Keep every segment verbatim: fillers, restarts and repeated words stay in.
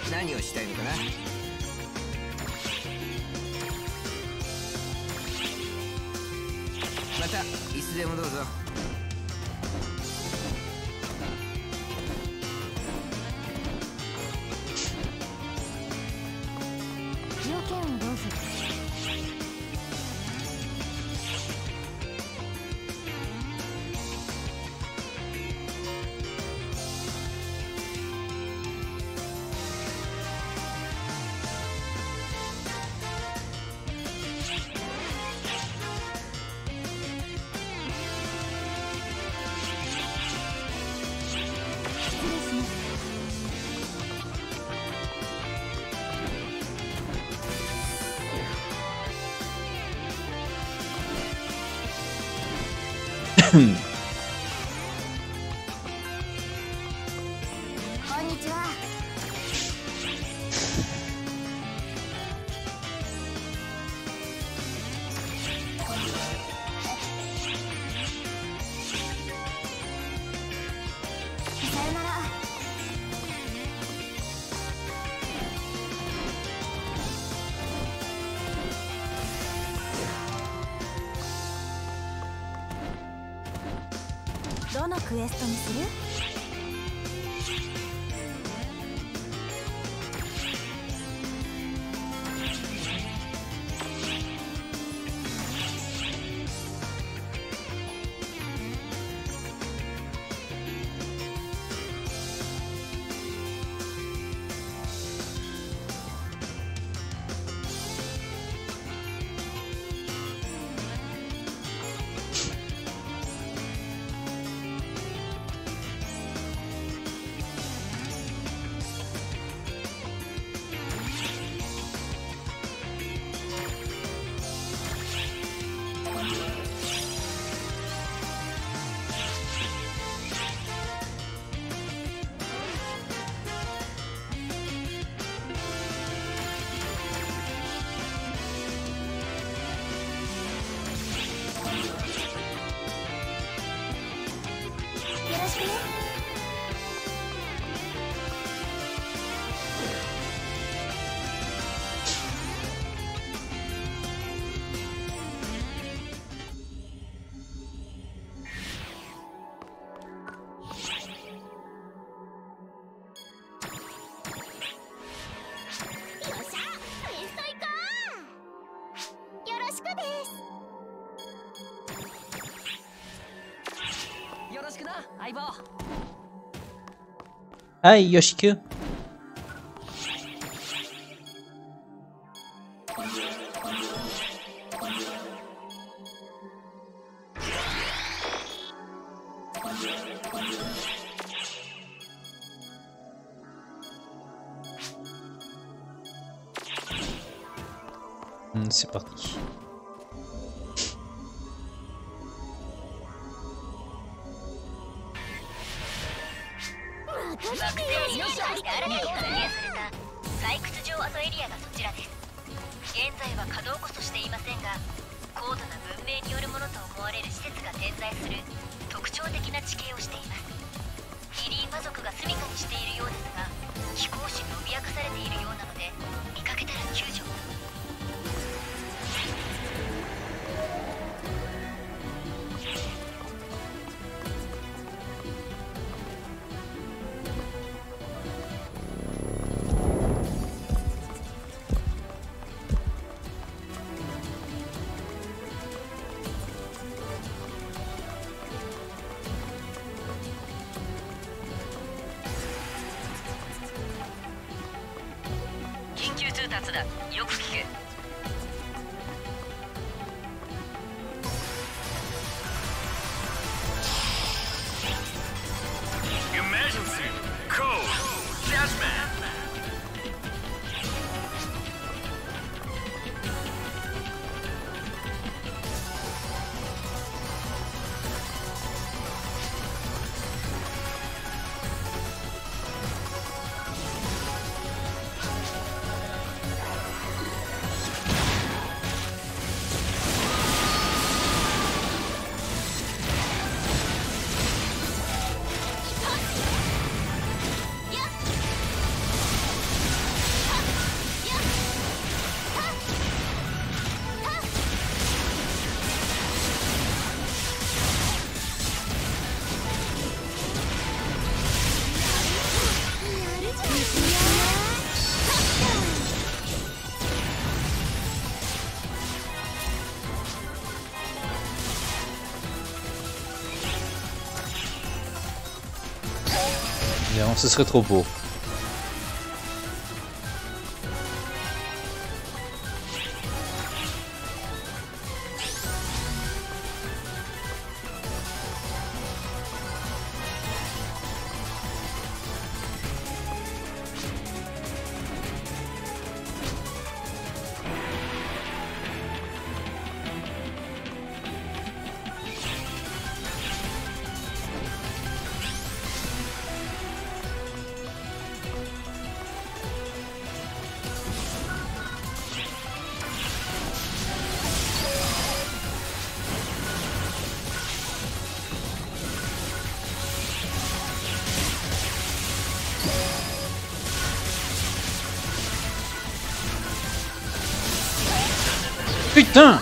何をしたいのかな。またいつでもどうぞ。 条件をどうぞ。 うん。 こんにちは。さよなら。どのクエストにする？ はい、よしきゅう。Hmm, c'est parti. non, ce serait trop beau. Putain!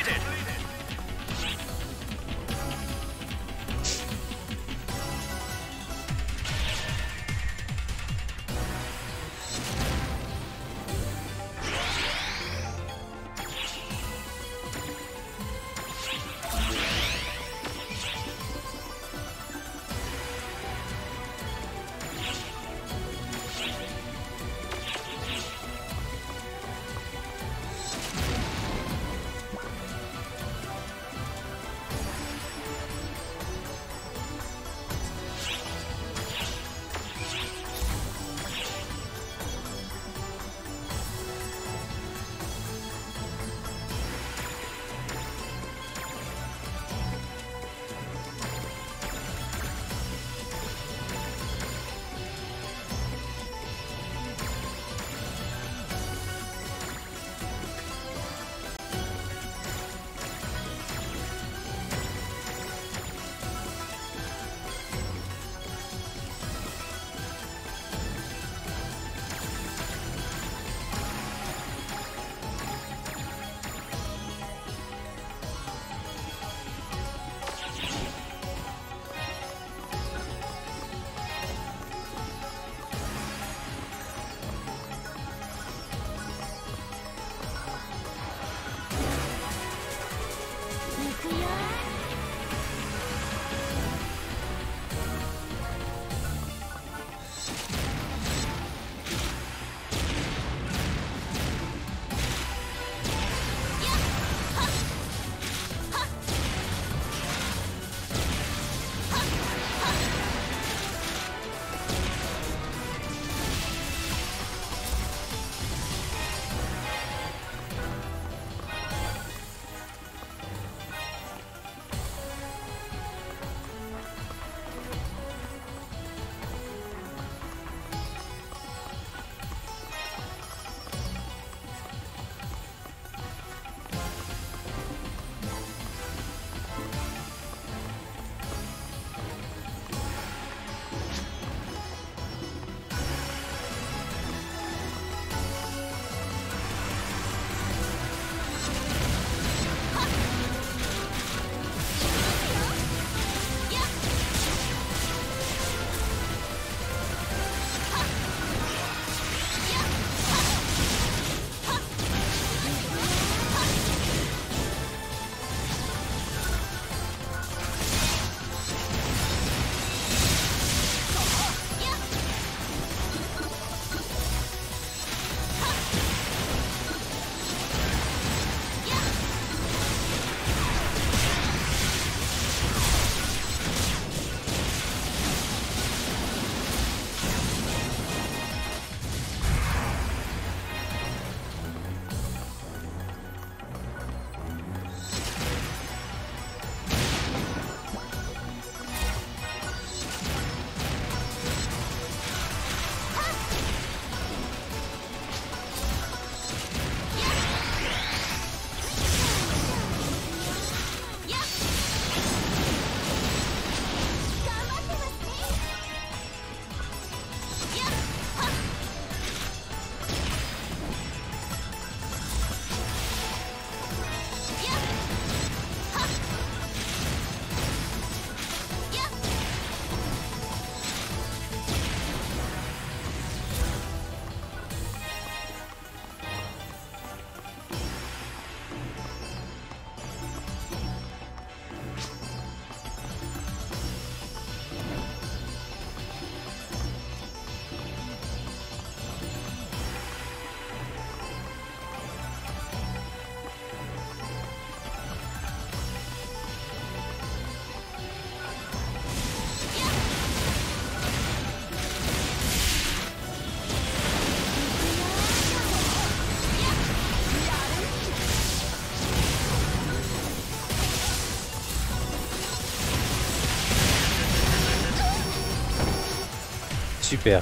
Super.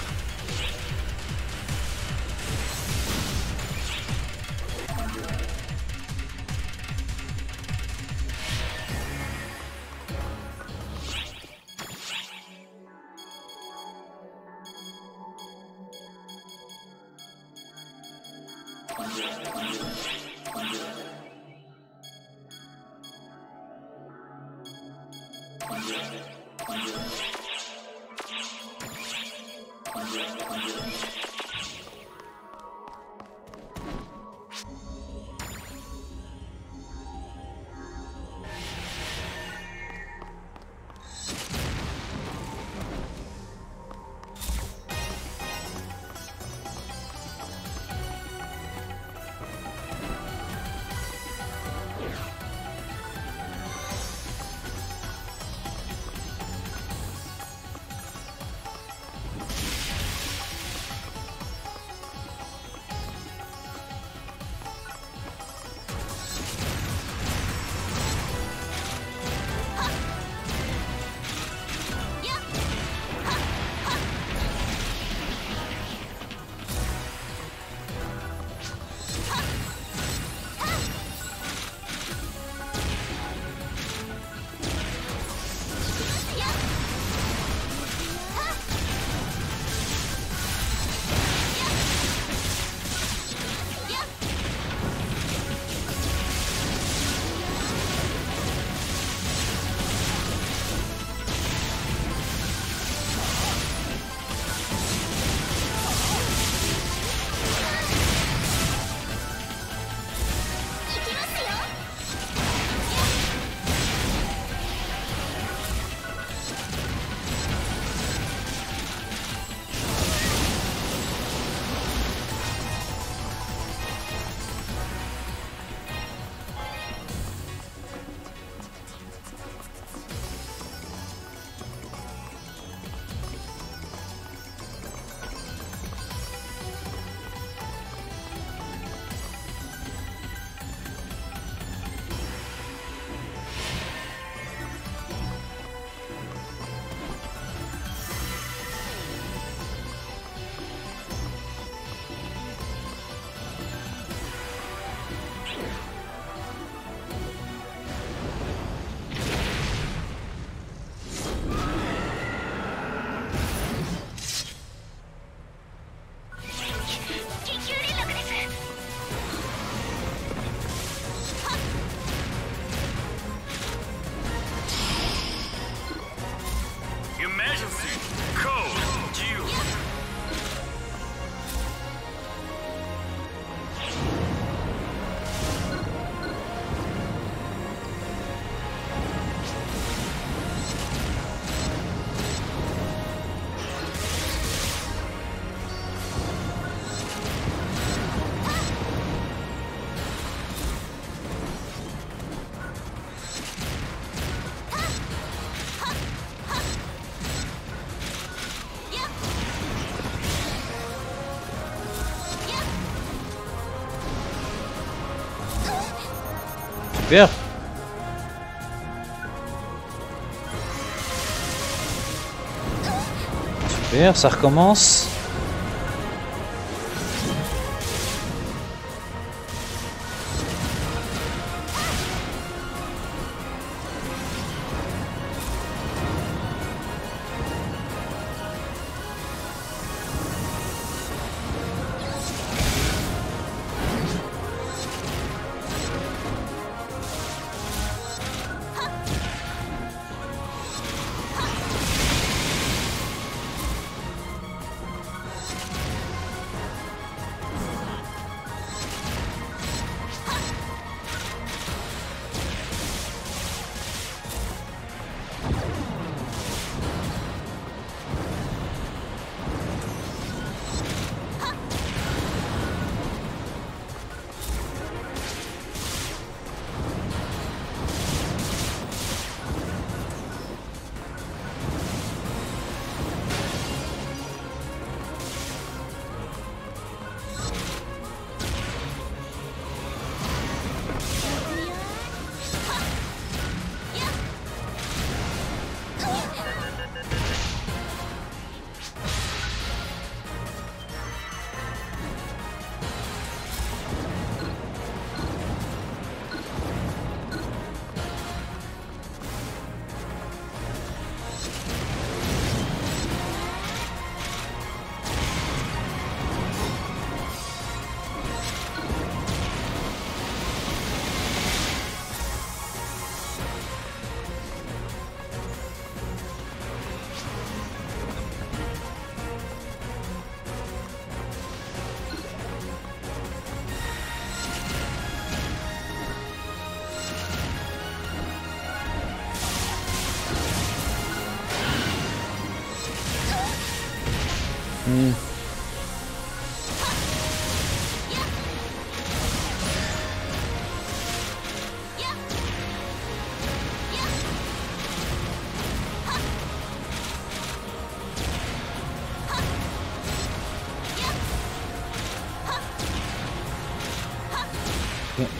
Super. Super, ça recommence. Hmm. Ok.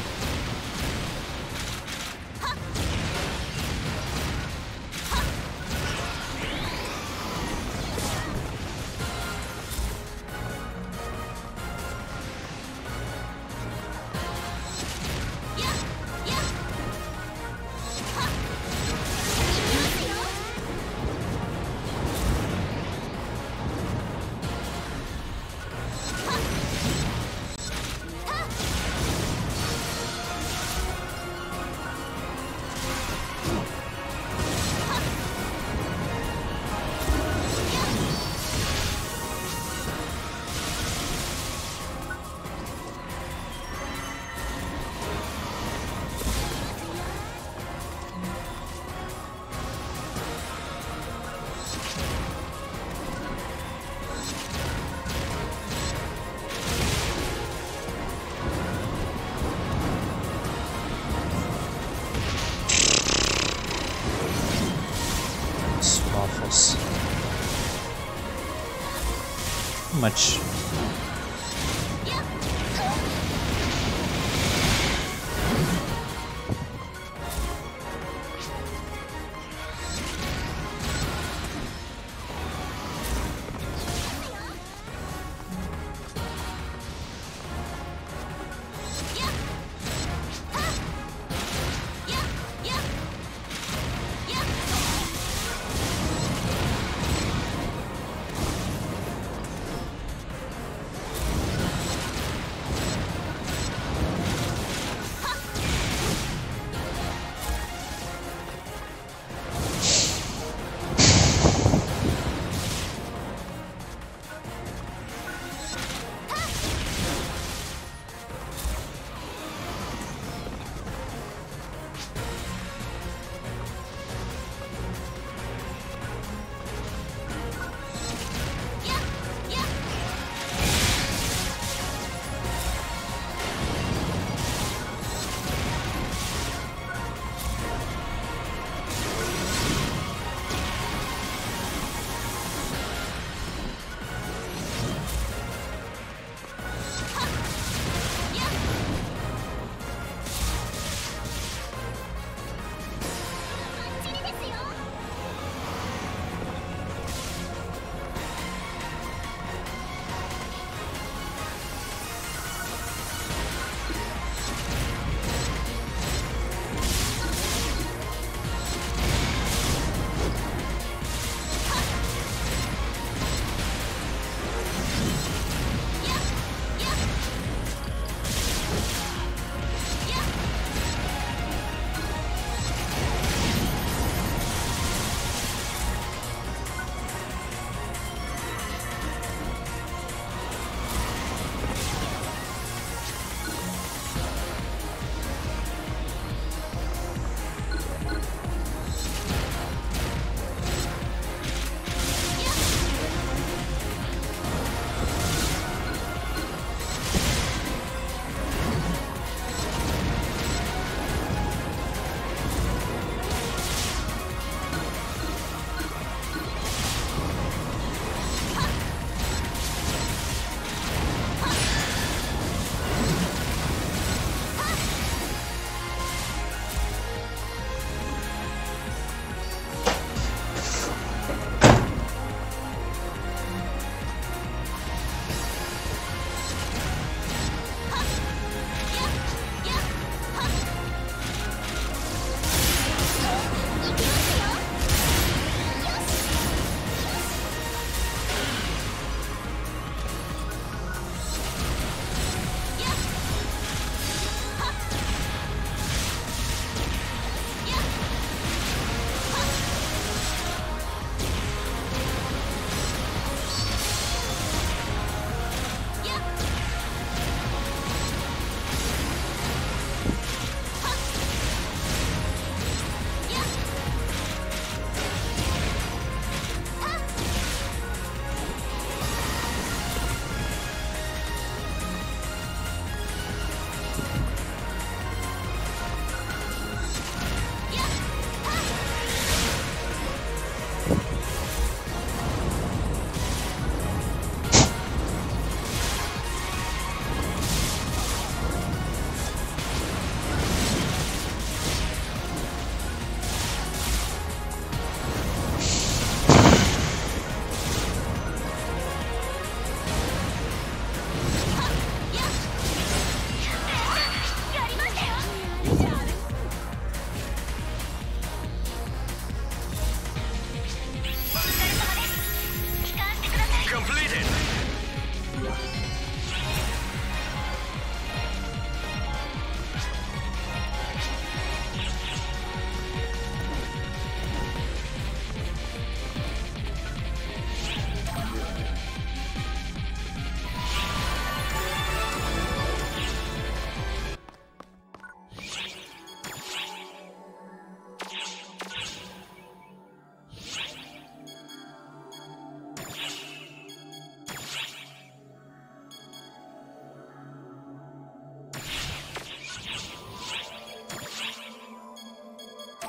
Waffles. How much?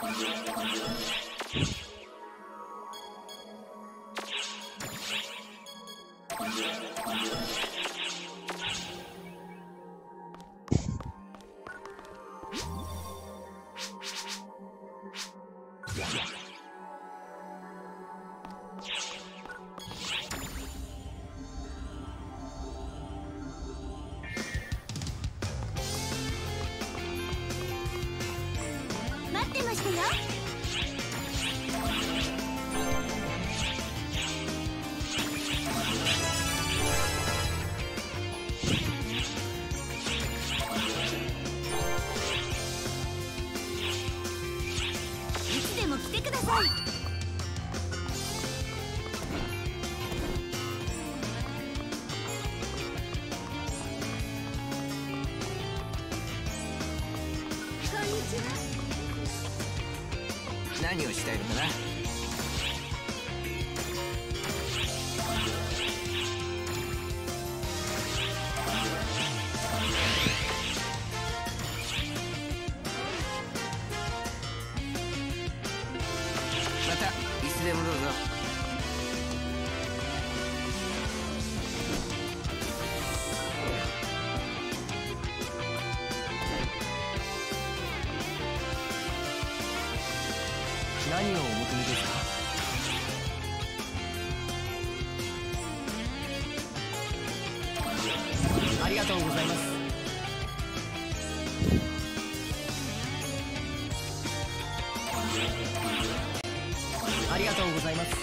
待ってましたよ。いつでも来てください。こんにちは。 何をしたいのかな。またいつでもどうぞ。 何をお求めですか？ありがとうございます。ありがとうございます。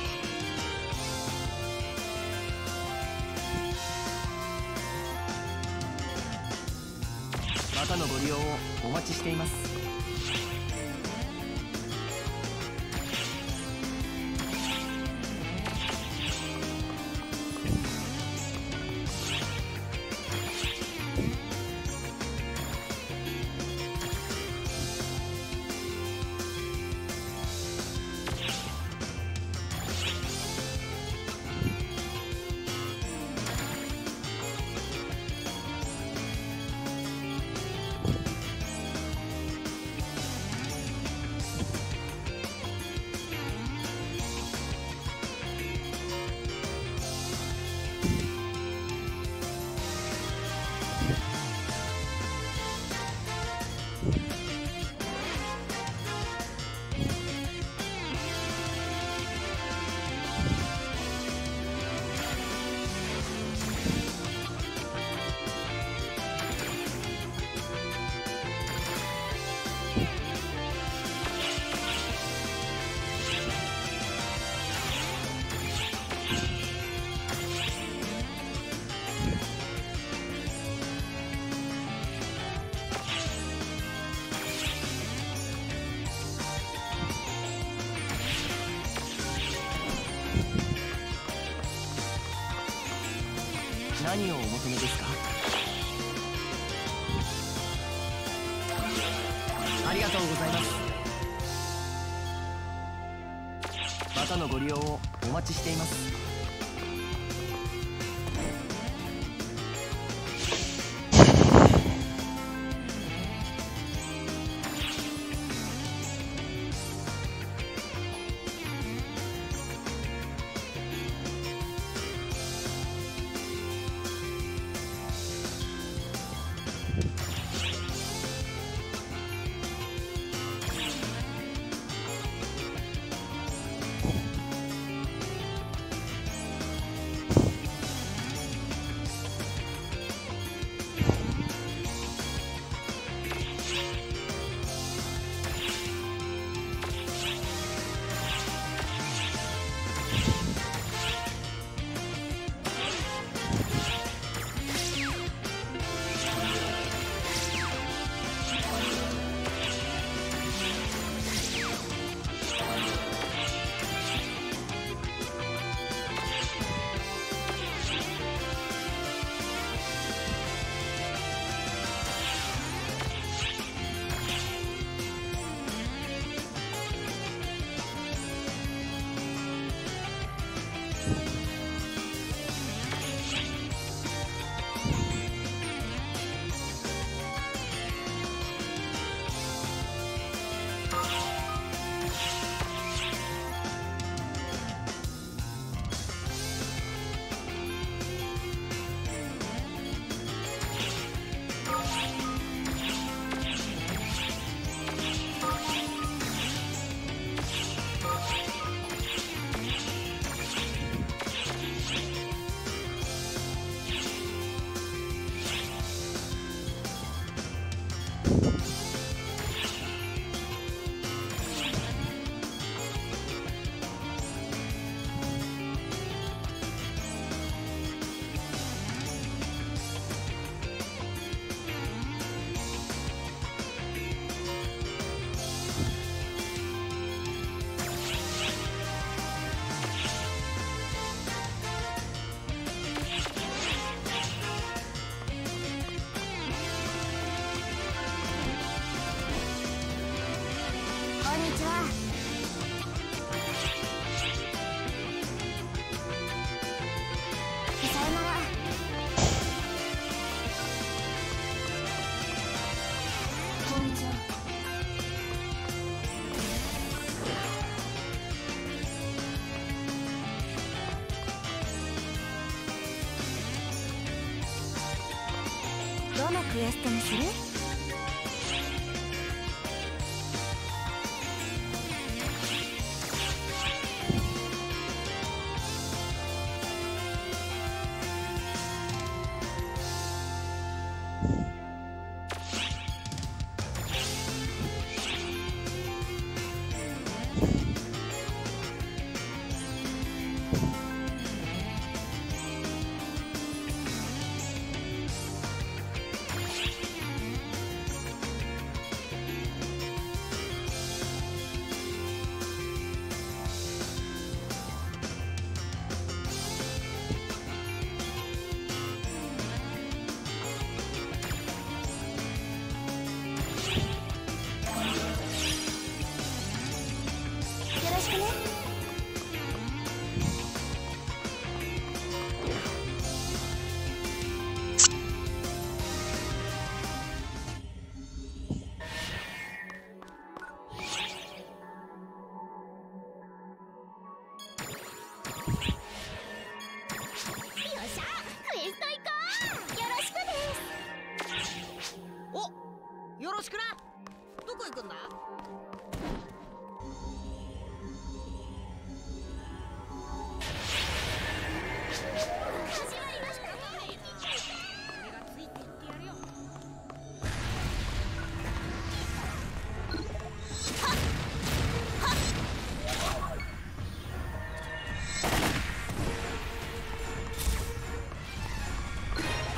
またのご利用をお待ちしています。何をお求めですか？ありがとうございます。またのご利用をお待ちしています。 クエストにする？よろしくね。よっしゃ、クエスト行こう。よろしくです。 お、よろしくな。どこ行くんだ？ 始まりました。 俺がついて行ってやるよ。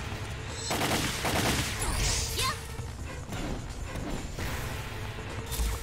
よっ。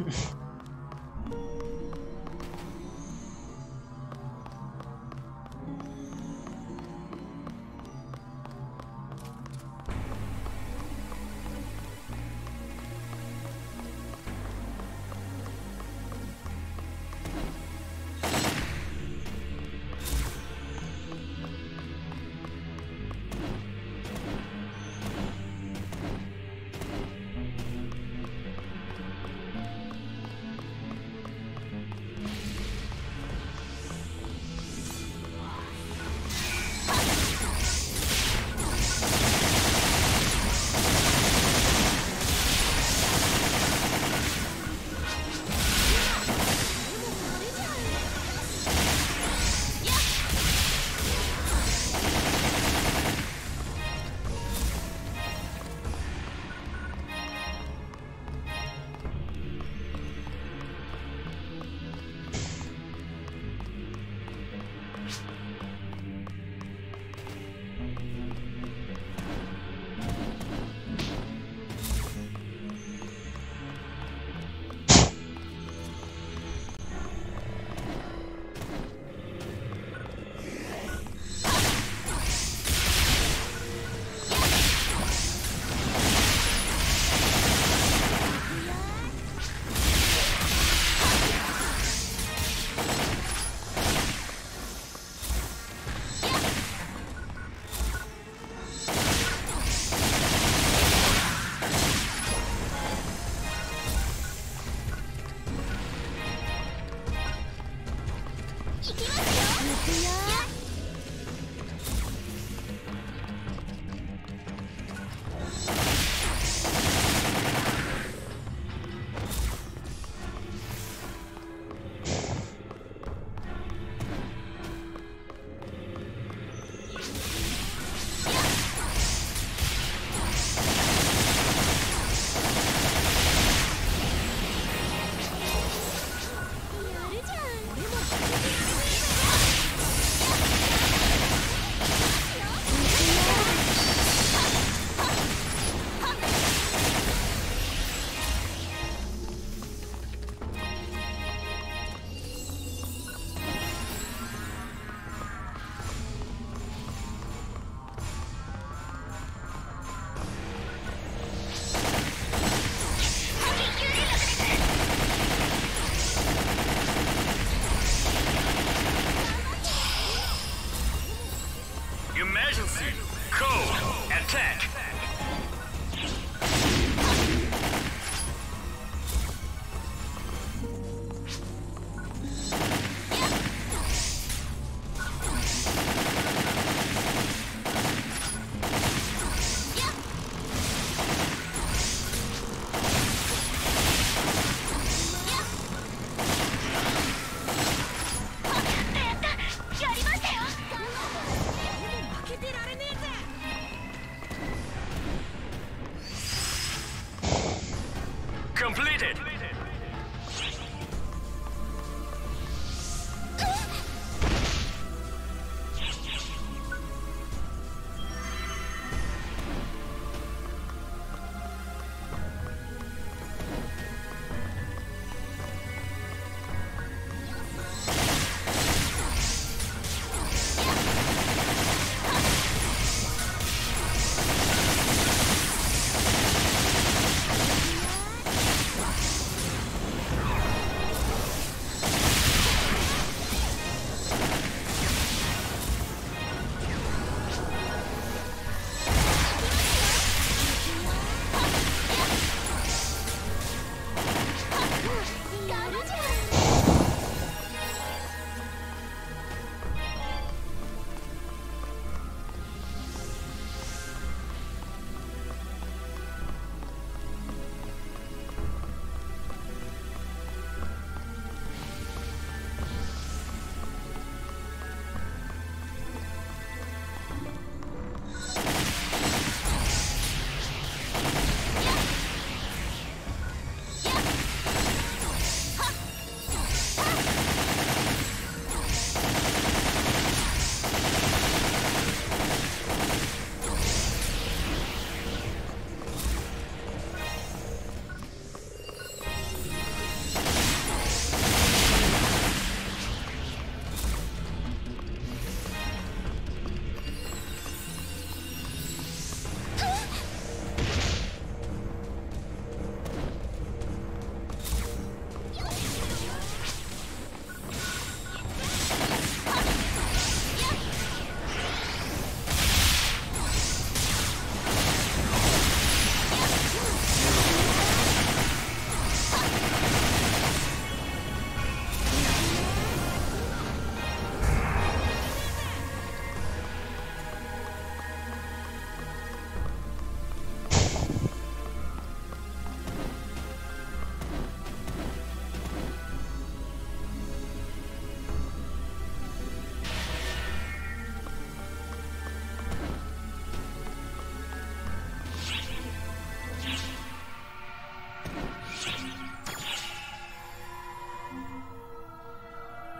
や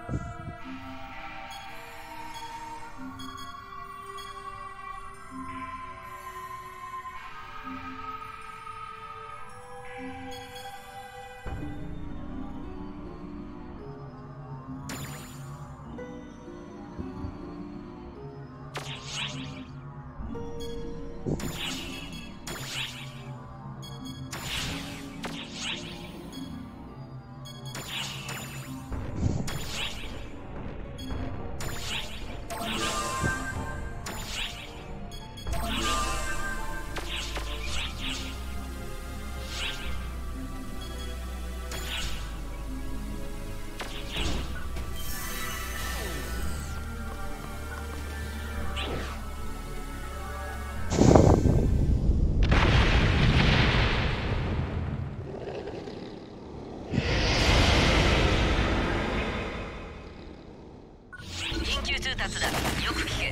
緊急通達だ。よく聞け。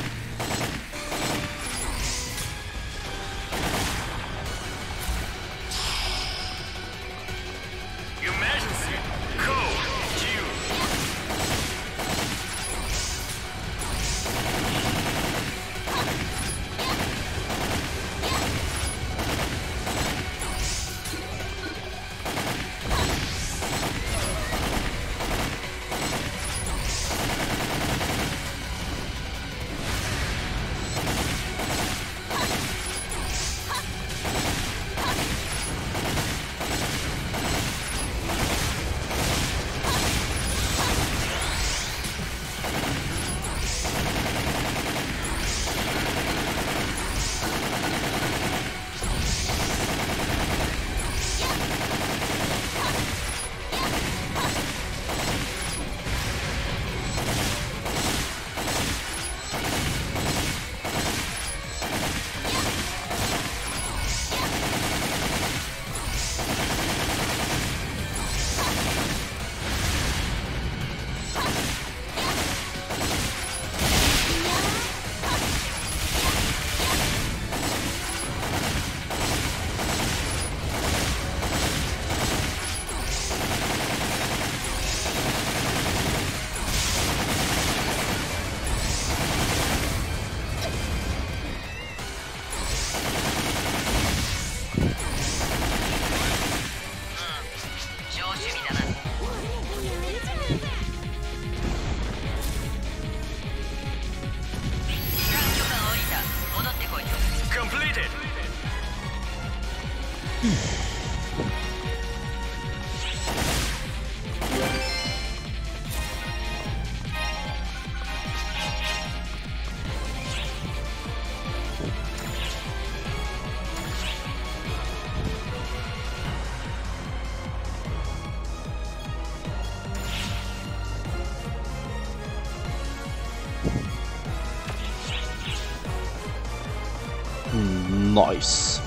Nice.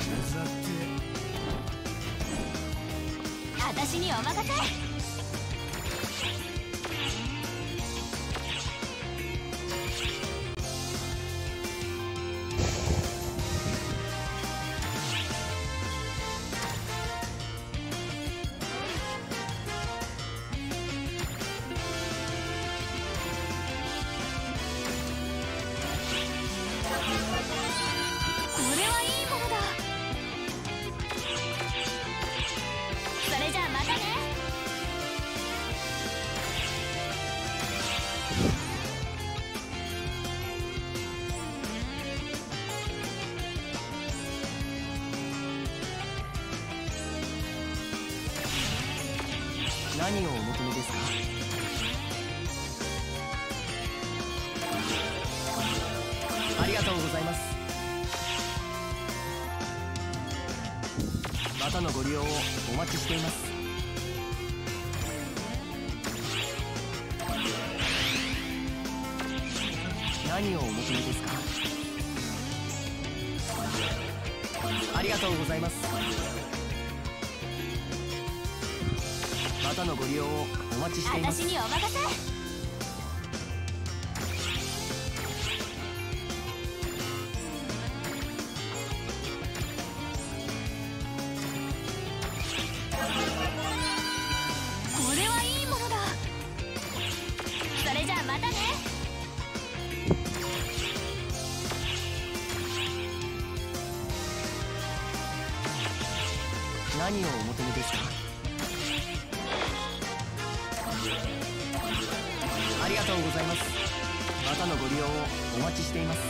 私にお任せ。これはいいものだ。それじゃあまたね。 何をお求めですか？ありがとうございます。またのご利用をお待ちしています。何をお求めですか？ありがとうございます。またのご利用をお待ちしています。 私にお任せ。これはいいものだ。それじゃあまたね。 何をお求めですか？ありがとうございます。またのご利用をお待ちしています。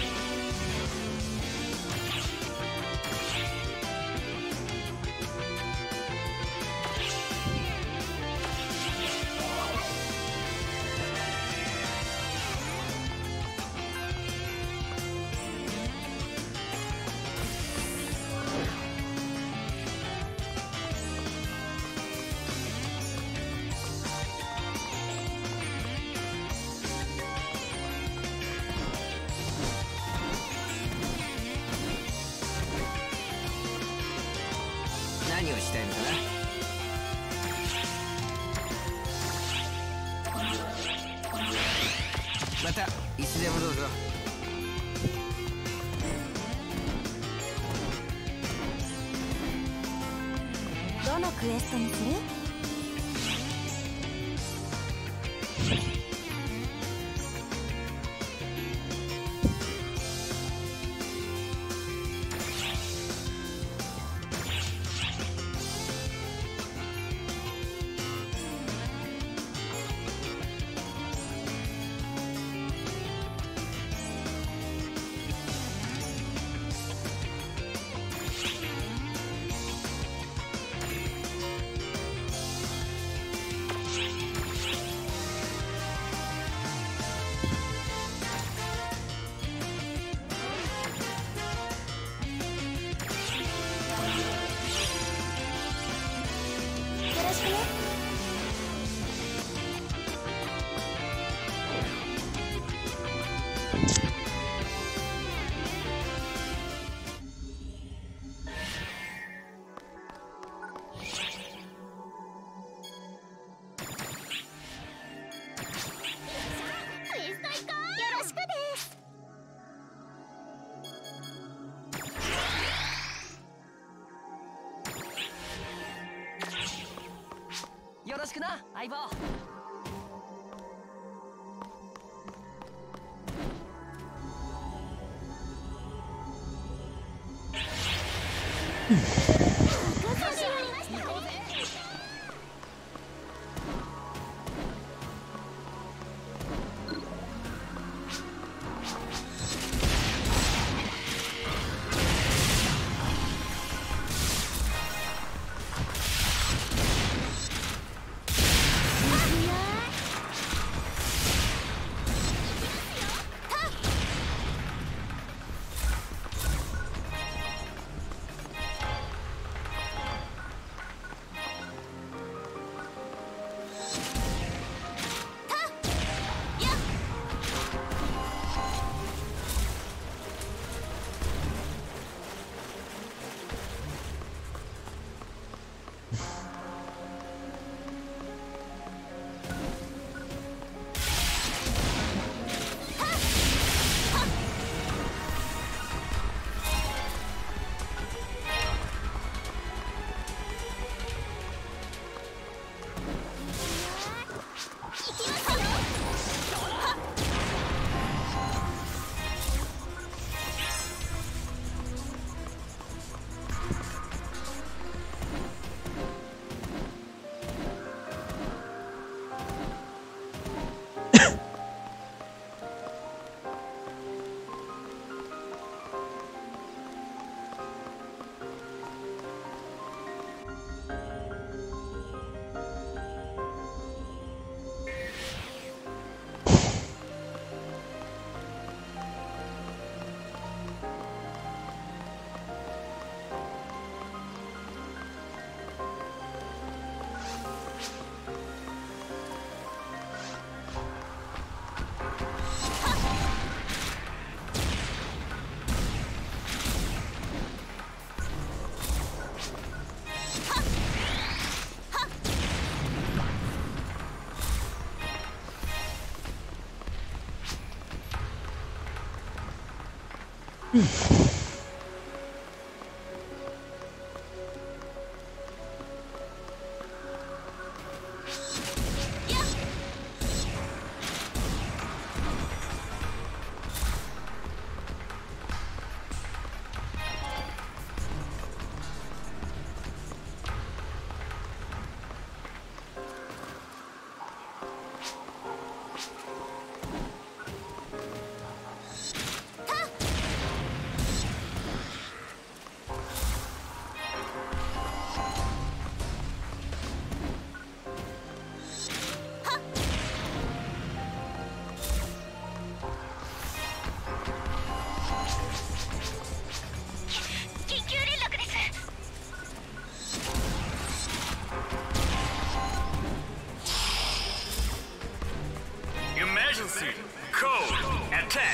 何をしたいのかな？またいつでもどうぞ。 どのクエストにする？よろしくね。クエスト行こう。よろしくです。 よろしくな、相棒。 Emergency! Code! Attack!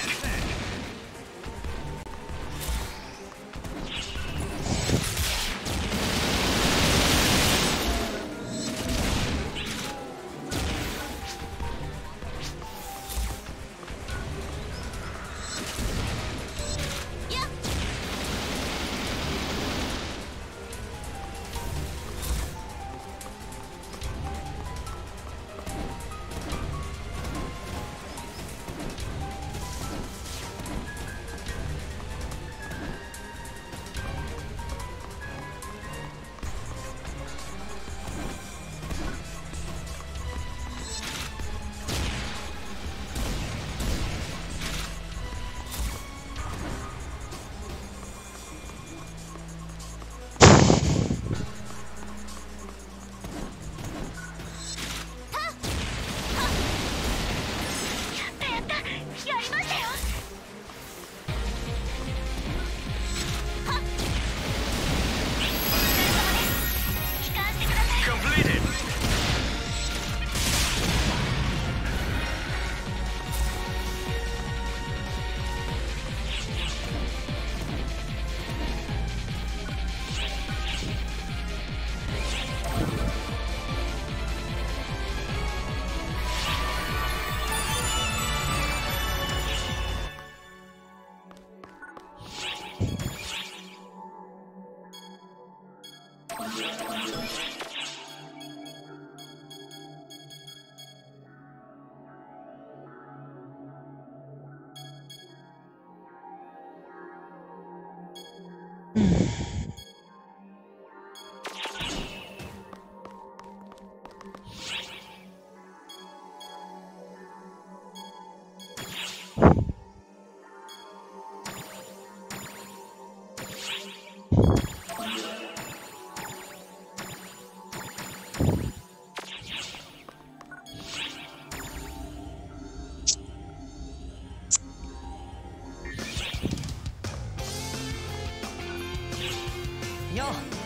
よ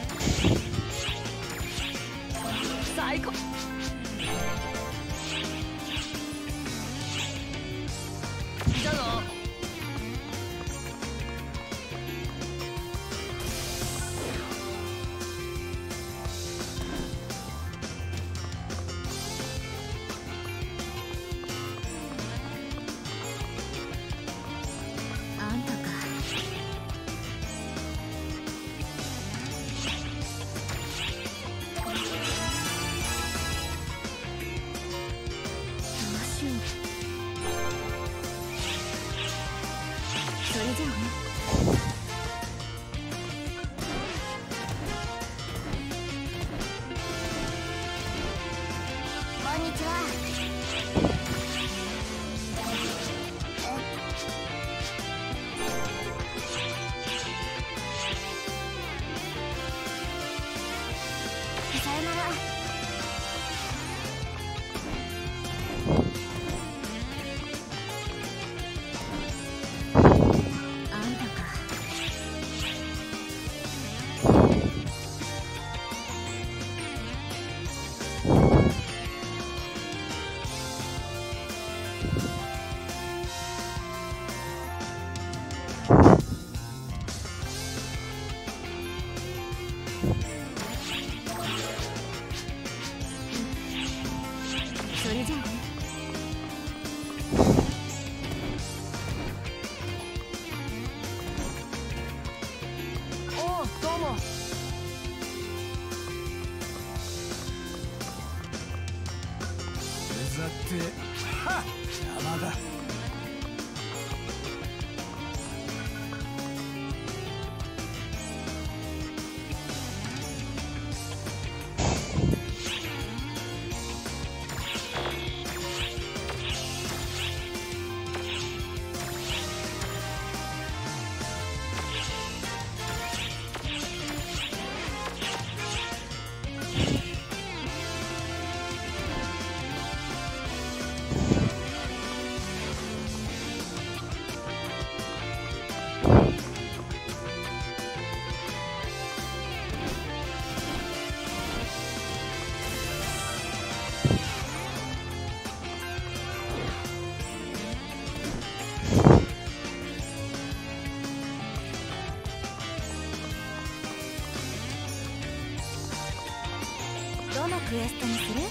最高。じゃあのあんたか。それじゃあね。こんにちは。さよなら。それじゃあね。 座ってはっ邪魔だ。 どのクエストにする？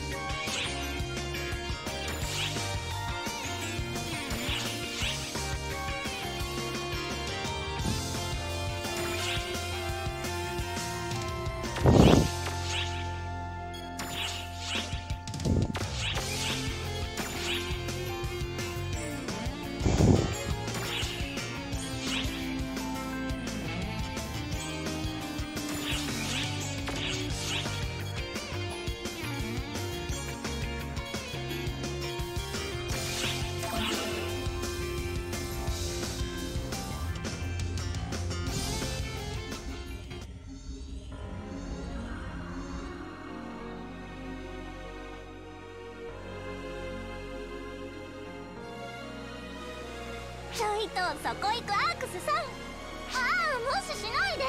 ちょいとそこ行くアークスさん。ああ、無視しないで。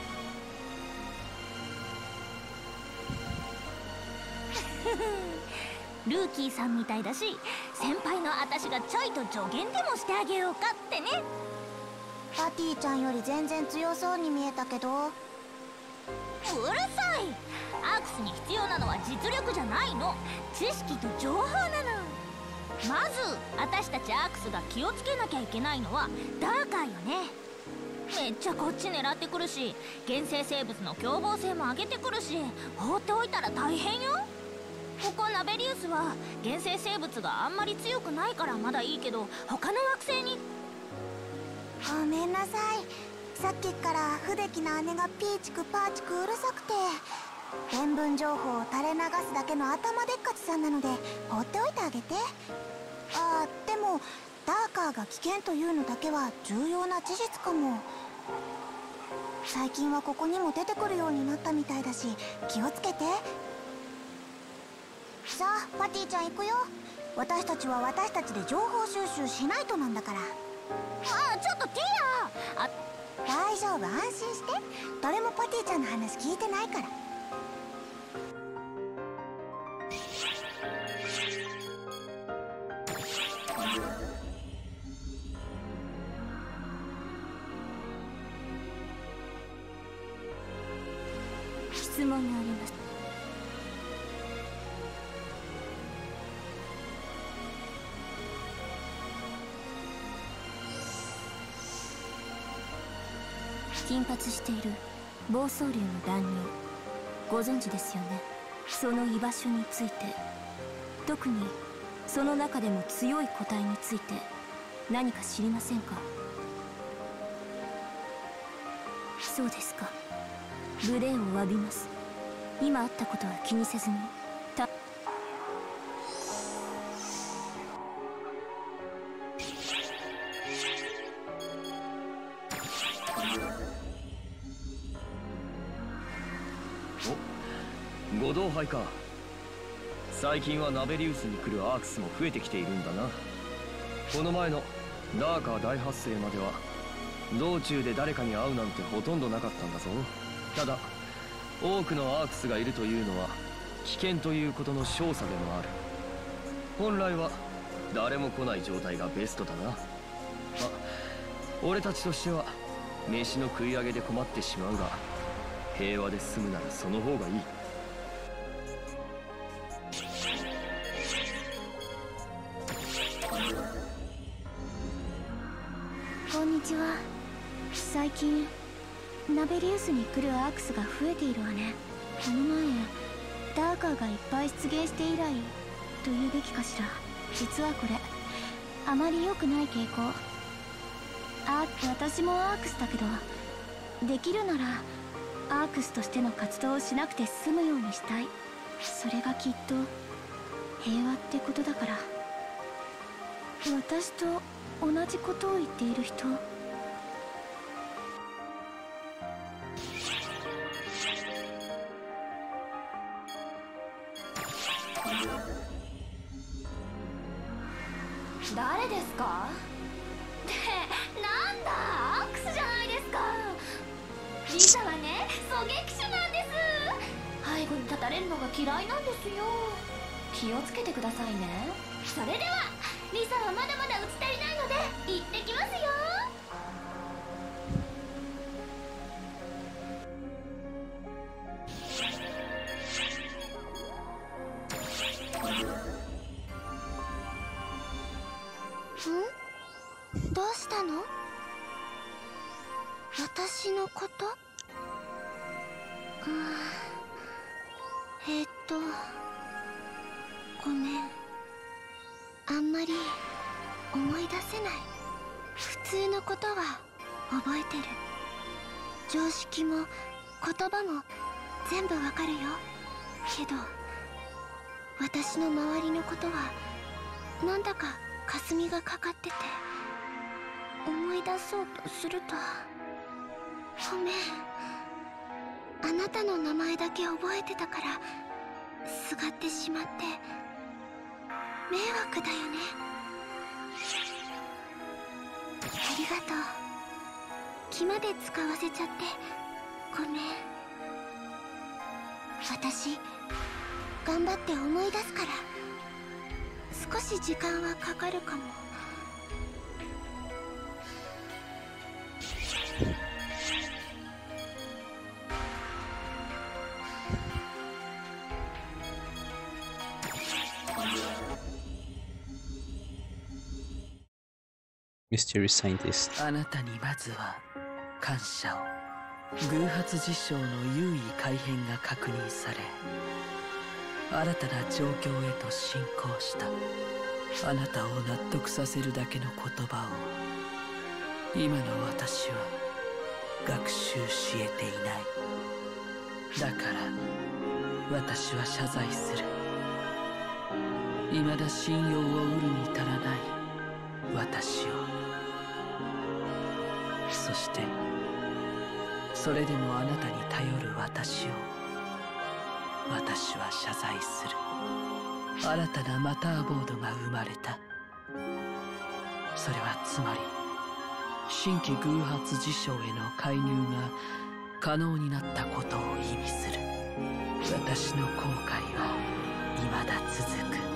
ルーキーさんみたいだし、先輩の私がちょいと助言でもしてあげようかってね。 パティちゃんより全然強そうに見えたけど。 うるさい。アークスに必要なのは実力じゃないの、知識と情報なの。まず私たちアークスが気をつけなきゃいけないのはダーカーよね。めっちゃこっち狙ってくるし、原生生物の凶暴性も上げてくるし、放っておいたら大変よ。ここナベリウスは原生生物があんまり強くないからまだいいけど、他の惑星に。 ごめんなさい、さっきから不出来な姉がピーチクパーチクうるさくて、伝聞情報を垂れ流すだけの頭でっかちさんなので放っておいてあげて。あー、でもダーカーが危険というのだけは重要な事実かも。最近はここにも出てくるようになったみたいだし、気をつけて。さあパティちゃん行くよ。私たちは私たちで情報収集しないとなんだから。 ああ、ちょっとティア。あ、 大丈夫、安心して。誰もパティちゃんの話聞いてないから。 質問があります。頻発している暴走竜の乱入、ご存知ですよね。その居場所について、特にその中でも強い個体について何か知りませんか？そうですか。無礼を詫びます。今あったことは気にせずに。たお、ご同輩か。最近はナベリウスに来るアークスも増えてきているんだな。この前のダーカー大発生までは道中で誰かに会うなんてほとんどなかったんだぞ。ただ多くのアークスがいるというのは危険ということの証左でもある。本来は誰も来ない状態がベストだな。あ、俺たちとしては飯の食い上げで困ってしまうが、平和で済むならその方がいい。 こんにちは。最近ナベリウスに来るアークスが増えているわね。この前ダーカーがいっぱい出現して以来、 と言うべきかしら。実はこれあまり良くない傾向。あ、私もアークスだけど、できるならアークスとしての活動をしなくて済むようにしたい。それがきっと平和ってことだから。私と同じことを言っている人。 誰ですか？ってなんだ、アークスじゃないですか。リサはね、狙撃手なんです。背後に立たれるのが嫌いなんですよ。気をつけてくださいね。それではリサはまだまだ打ち足りないので行ってきますよ。 ん？どうしたの？私のこと？えーっとごめん、あんまり思い出せない。普通のことは覚えてる。常識も言葉も全部わかるよ。けど私の周りのことはなんだか霞がかかってて、思い出そうとするとごめん。あなたの名前だけ覚えてたからすがってしまって迷惑だよね。ありがとう。気まで使わせちゃってごめん。私頑張って思い出すから。少し時間はかかるかも。 Mysterious Scientist。 あなたにまずは感謝を。偶発事象の優位改変が確認され、新たな状況へと進行した。あなたを納得させるだけの言葉を今の私は学習し得ていない。だから私は謝罪する。未だ信用を得るに足らない私を。そしてそれでもあなたに頼る私を私は謝罪する。新たなマターボードが生まれた。それはつまり新規偶発事象への介入が可能になったことを意味する。私の後悔は未だ続く。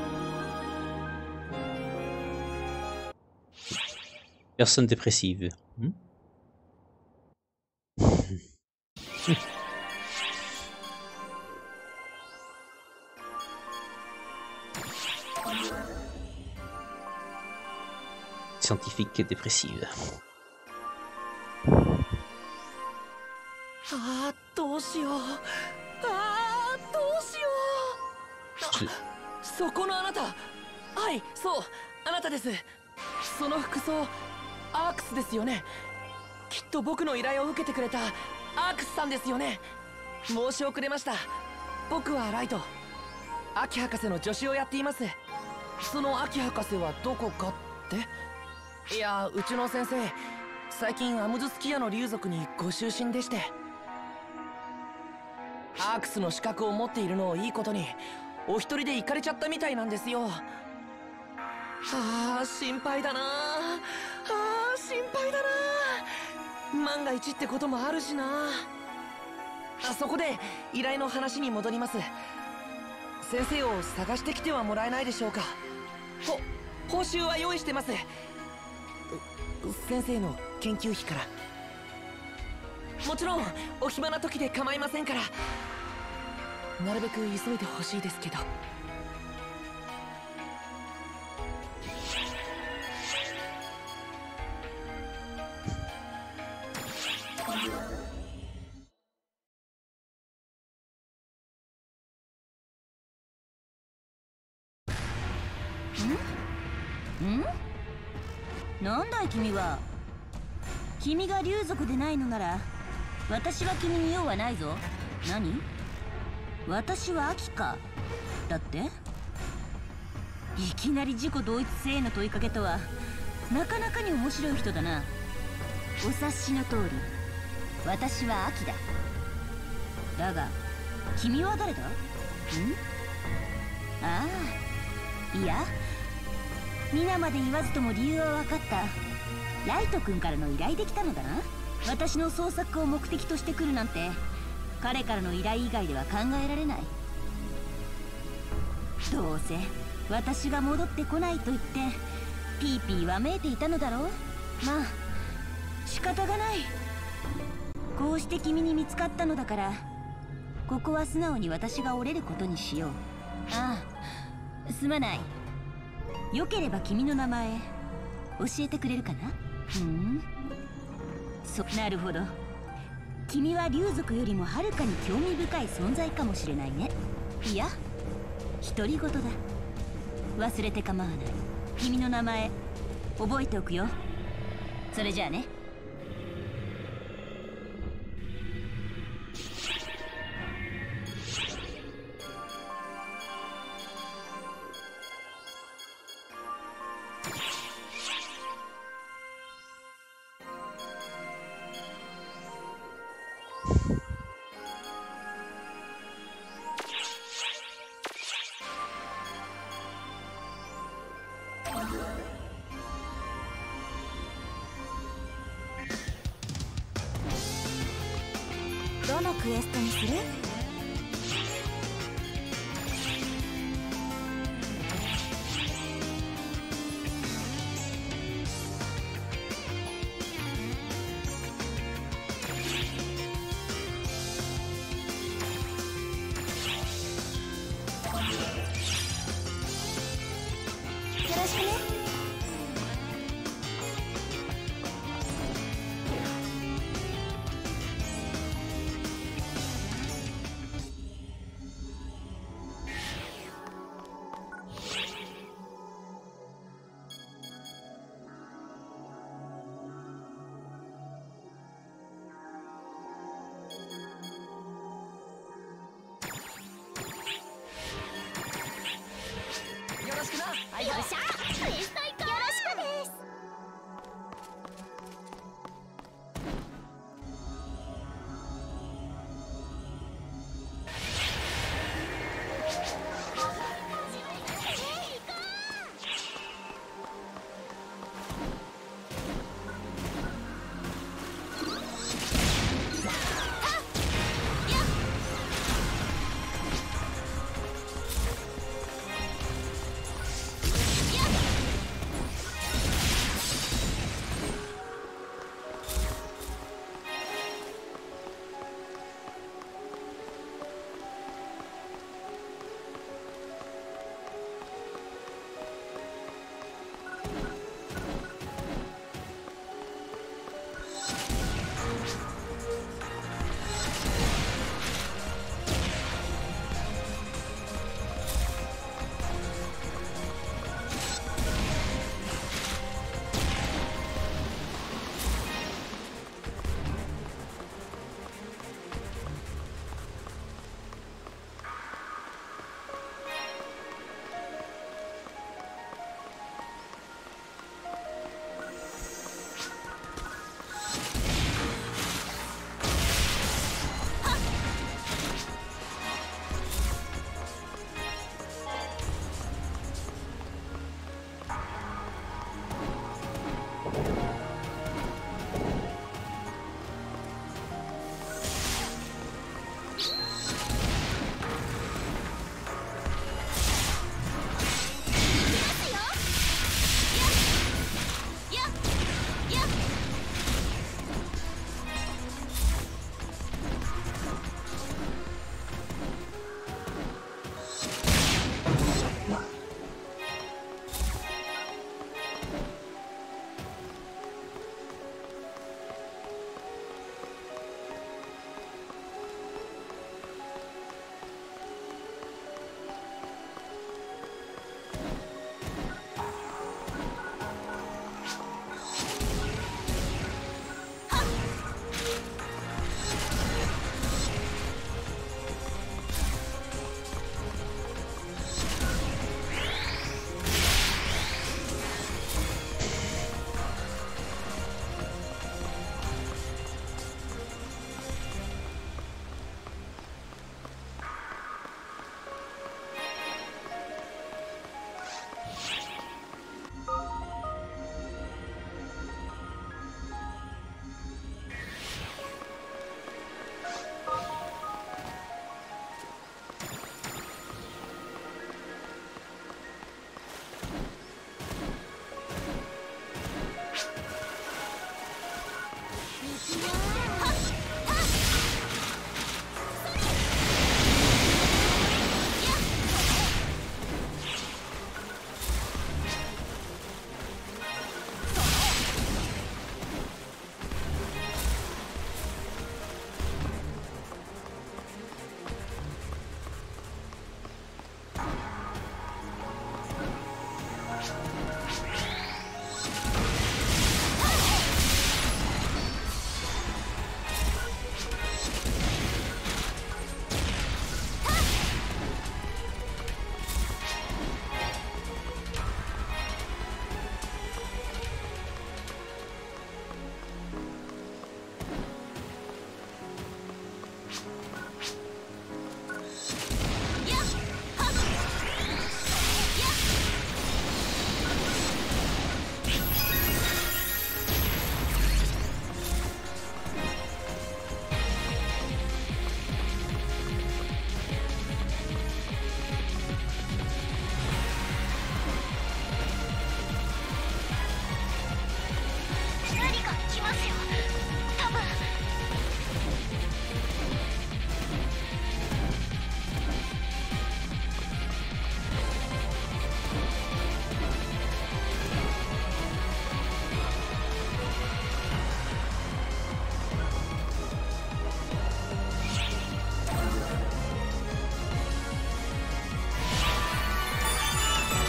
Personne dépressive. Hmm? Scientifique dépressive. ああ、どうしよう。ああ、どうしよう。あ、そこのあなた。はい、そう、あなたです。その服装アークスですよね。きっと僕の依頼を受けてくれたアークスさんですよね。申し遅れました。僕はライト、秋博士の助手をやっています。その秋博士はどこかって？いや、うちの先生最近アムズスキアの竜族にご就寝でして、アークスの資格を持っているのをいいことにお一人で行かれちゃったみたいなんですよ。ああ、心配だな。ああ、心配だな。万が一ってこともあるしな。あそこで依頼の話に戻ります。先生を探してきてはもらえないでしょうか。ほ報酬は用意してます。先生の研究費から。もちろんお暇な時で構いませんから。なるべく急いでほしいですけど。 ん？なんだい君は。君が竜族でないのなら私は君に用はないぞ。何？私は秋かだって？いきなり自己同一性への問いかけとはなかなかに面白い人だな。お察しの通り私は秋だ。だが君は誰だ？ん？ああ、いや皆まで言わずとも理由は分かった。ライト君からの依頼できたのだな。私の捜索を目的として来るなんて彼からの依頼以外では考えられない。どうせ私が戻ってこないと言ってピーピーわめいていたのだろう。まあ仕方がない。こうして君に見つかったのだからここは素直に私が折れることにしよう。ああ、すまない。よければ君の名前教えてくれるかな？ふん、そ、なるほど。君は竜族よりもはるかに興味深い存在かもしれないね。いや独り言だ。忘れて構わない。君の名前覚えておくよ。それじゃあね。 どのクエストにする？よろしくね。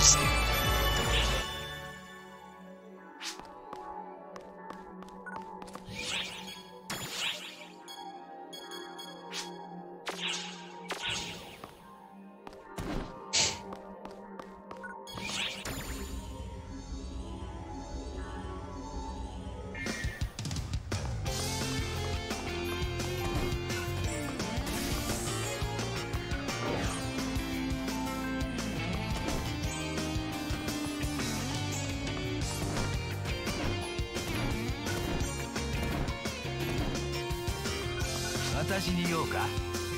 私に言おうか。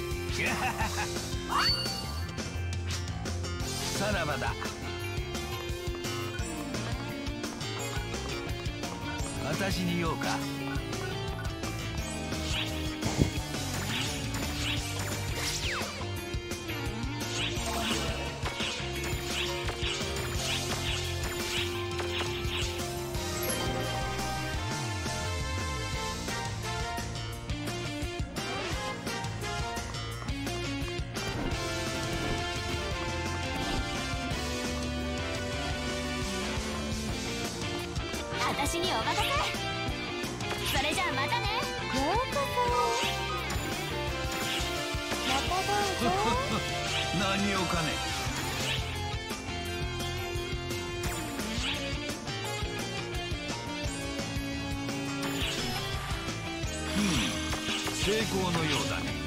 さらばだ。私に言おうか。 私にお任せ。それじゃあまたね。 ようこそ。またどうぞ。 何をかね。うん、成功のようだね。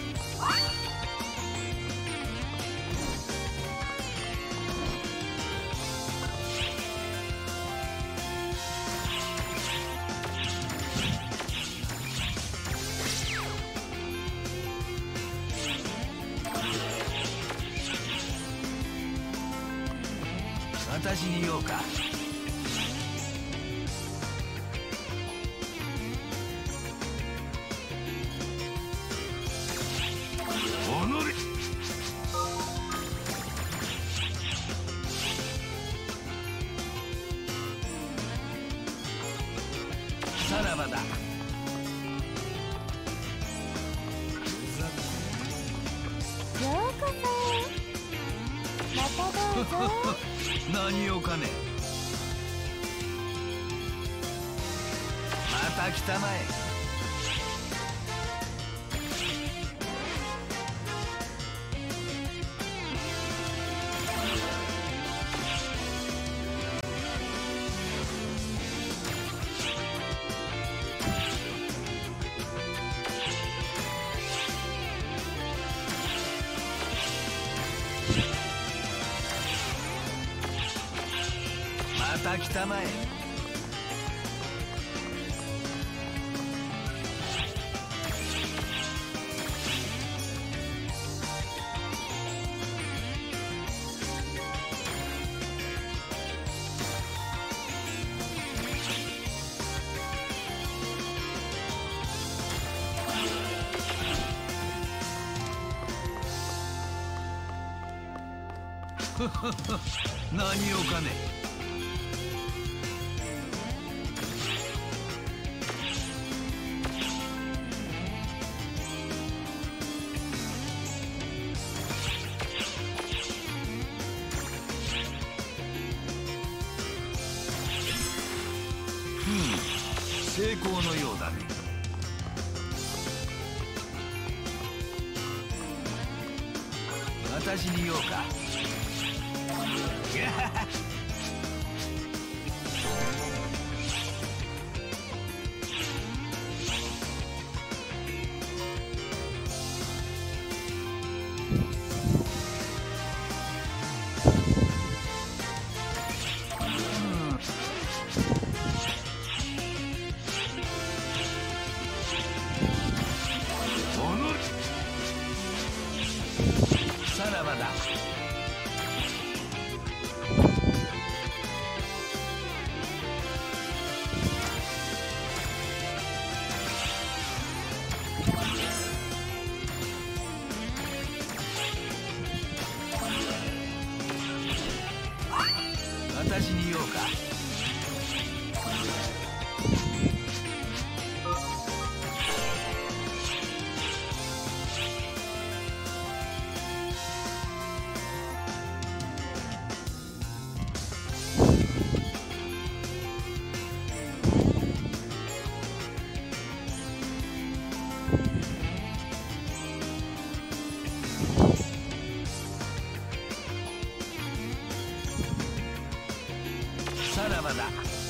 私に言おうか。おのれ。さらばだ。 ようこそ。またどうぞ。 何をかね。また来たまえ。また来たまえ。何をかね。成功のようだね。私に言おうか。さらばだ。私に言おうか。 さらばだ。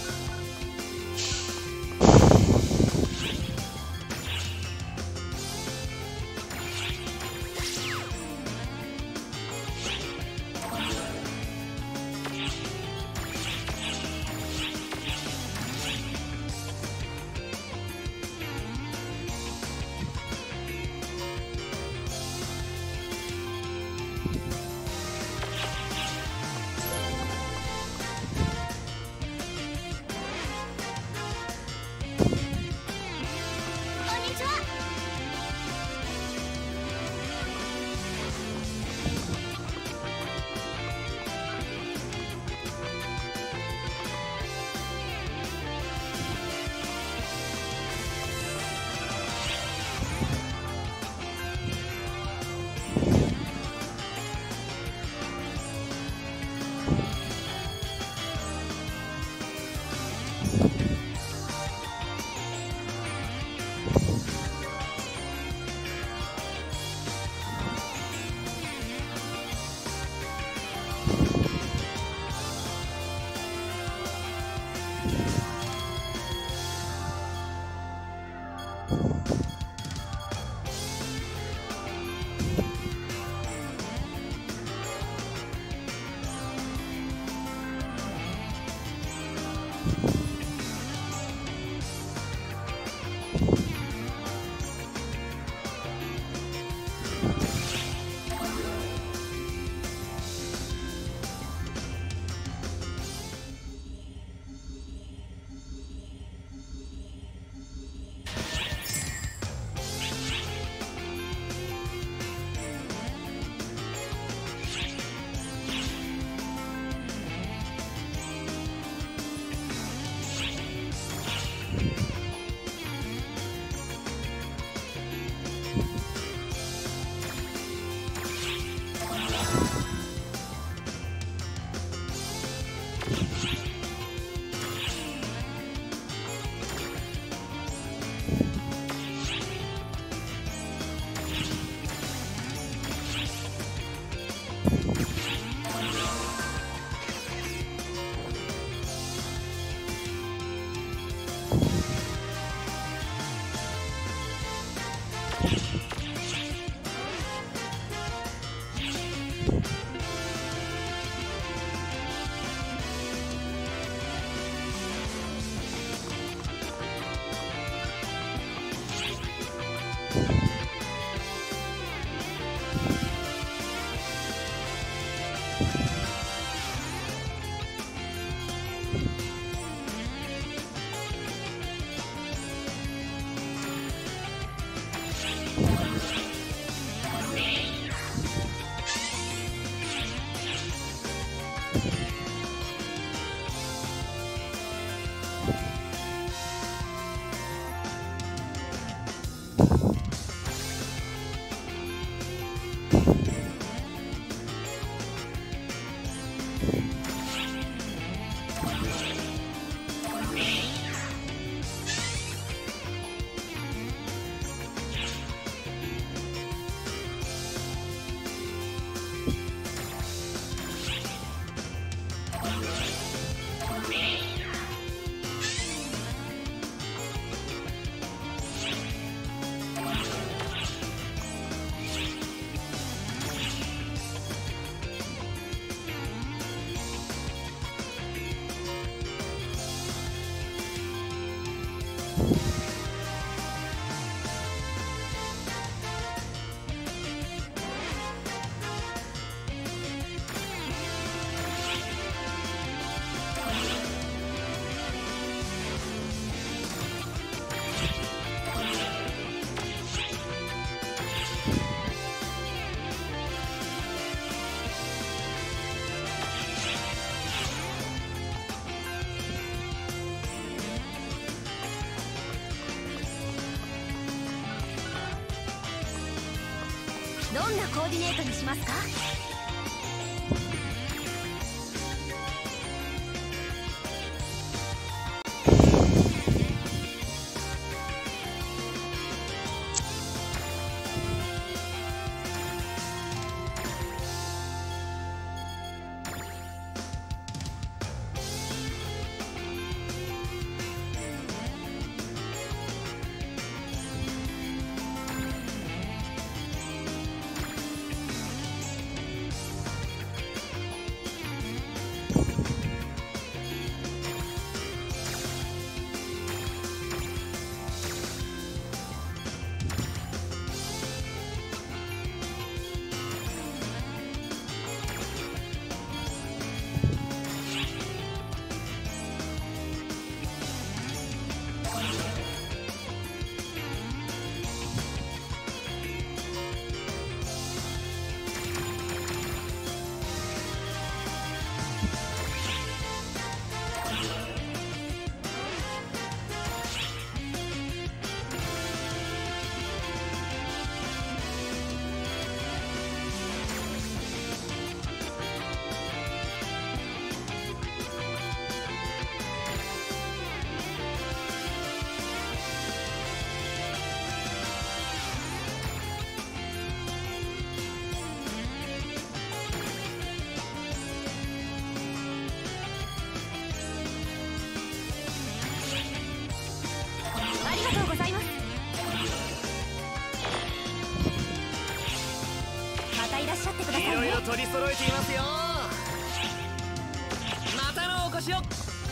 どんなコーディネートにしますか？ いらっしゃってくださいね。 いろいろ取り揃えていますよ。またのお越しを。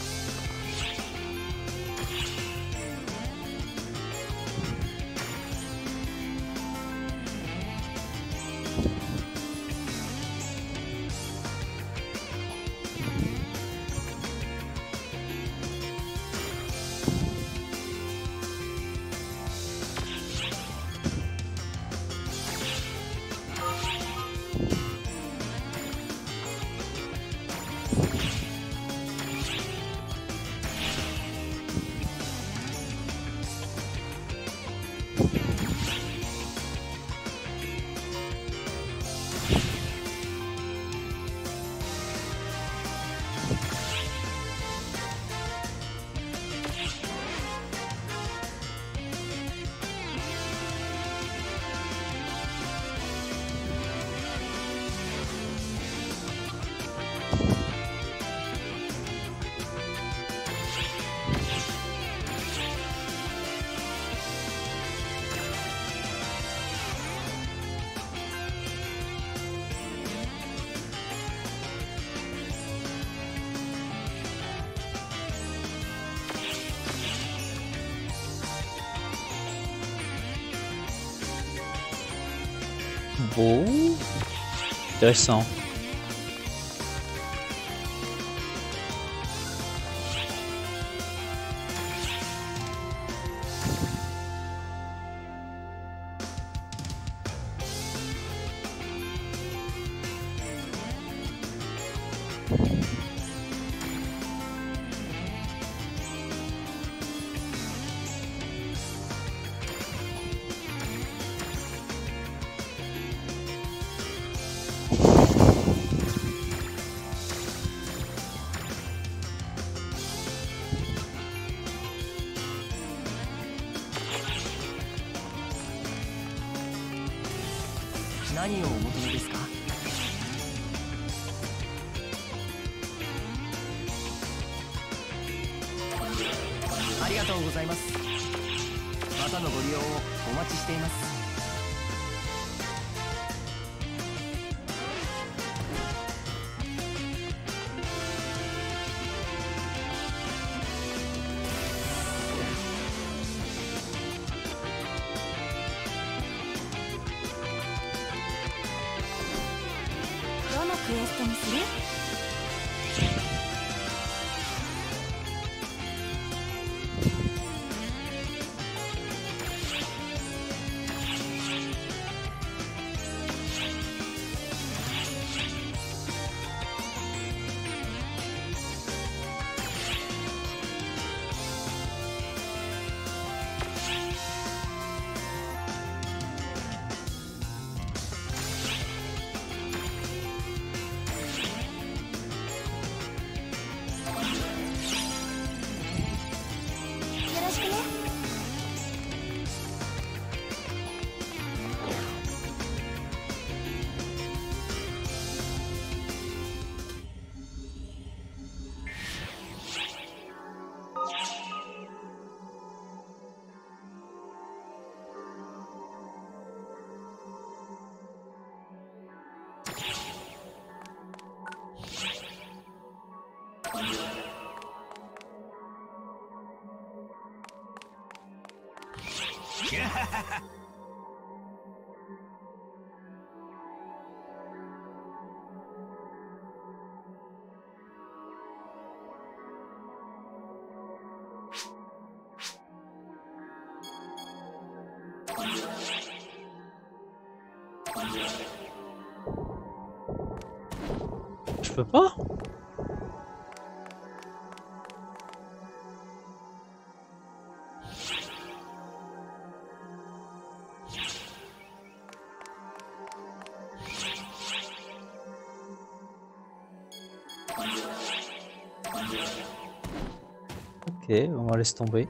Beau. Intéressant. Je peux pas? Ok, on va laisser tomber.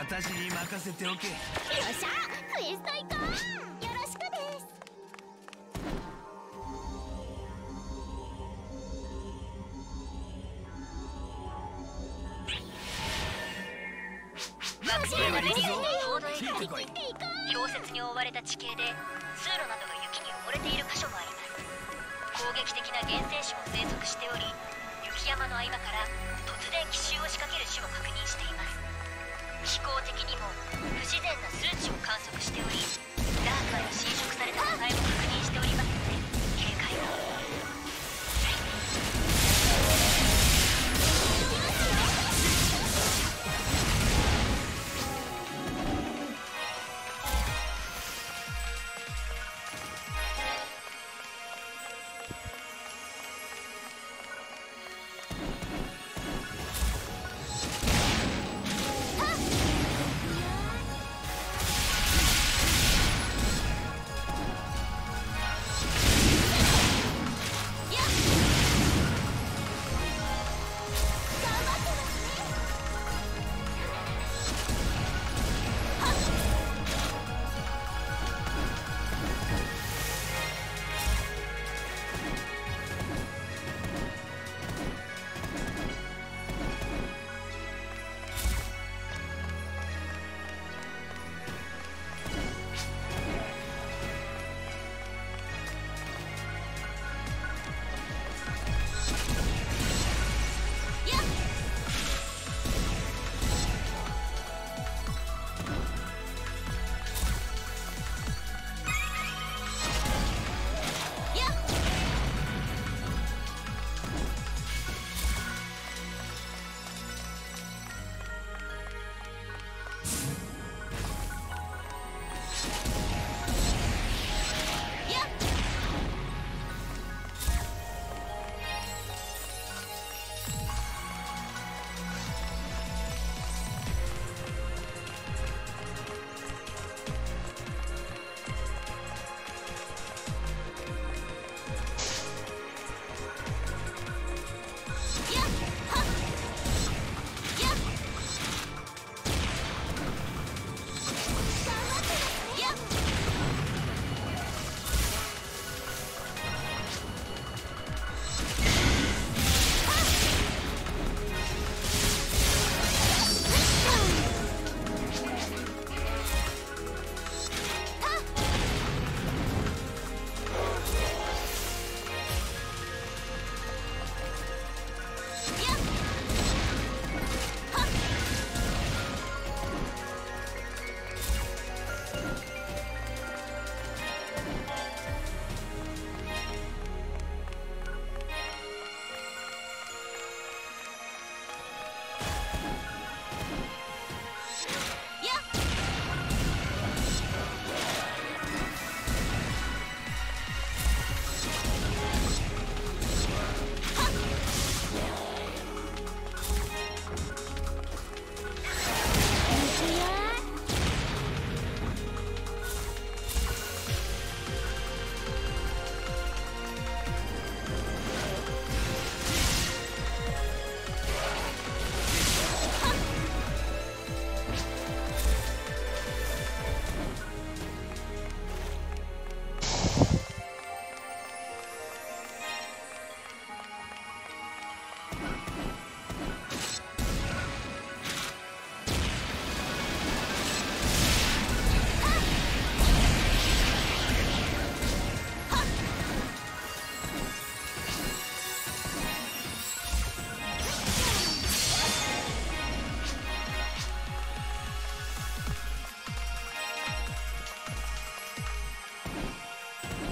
私に任せておけ。 よっしゃクエスト行こう。よろしくです。 惑星ナベリウスの東大に降雪に覆われた地形で通路などが雪に埋もれている箇所もあります。攻撃的な原生種も生息しており、雪山の合間から突然奇襲を仕掛ける種も確認しています。気候的にも不自然な数値を観測しており、ダークから侵食された個体も確認しておりますので警戒を。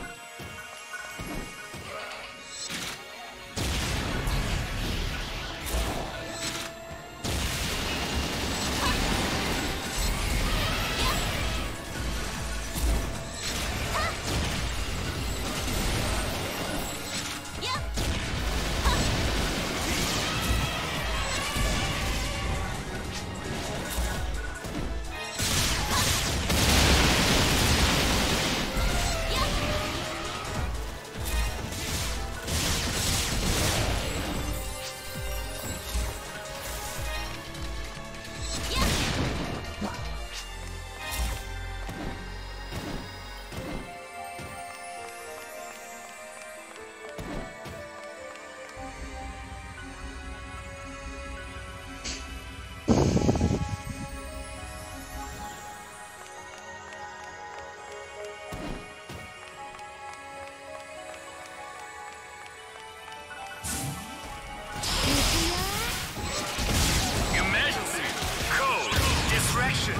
よ action.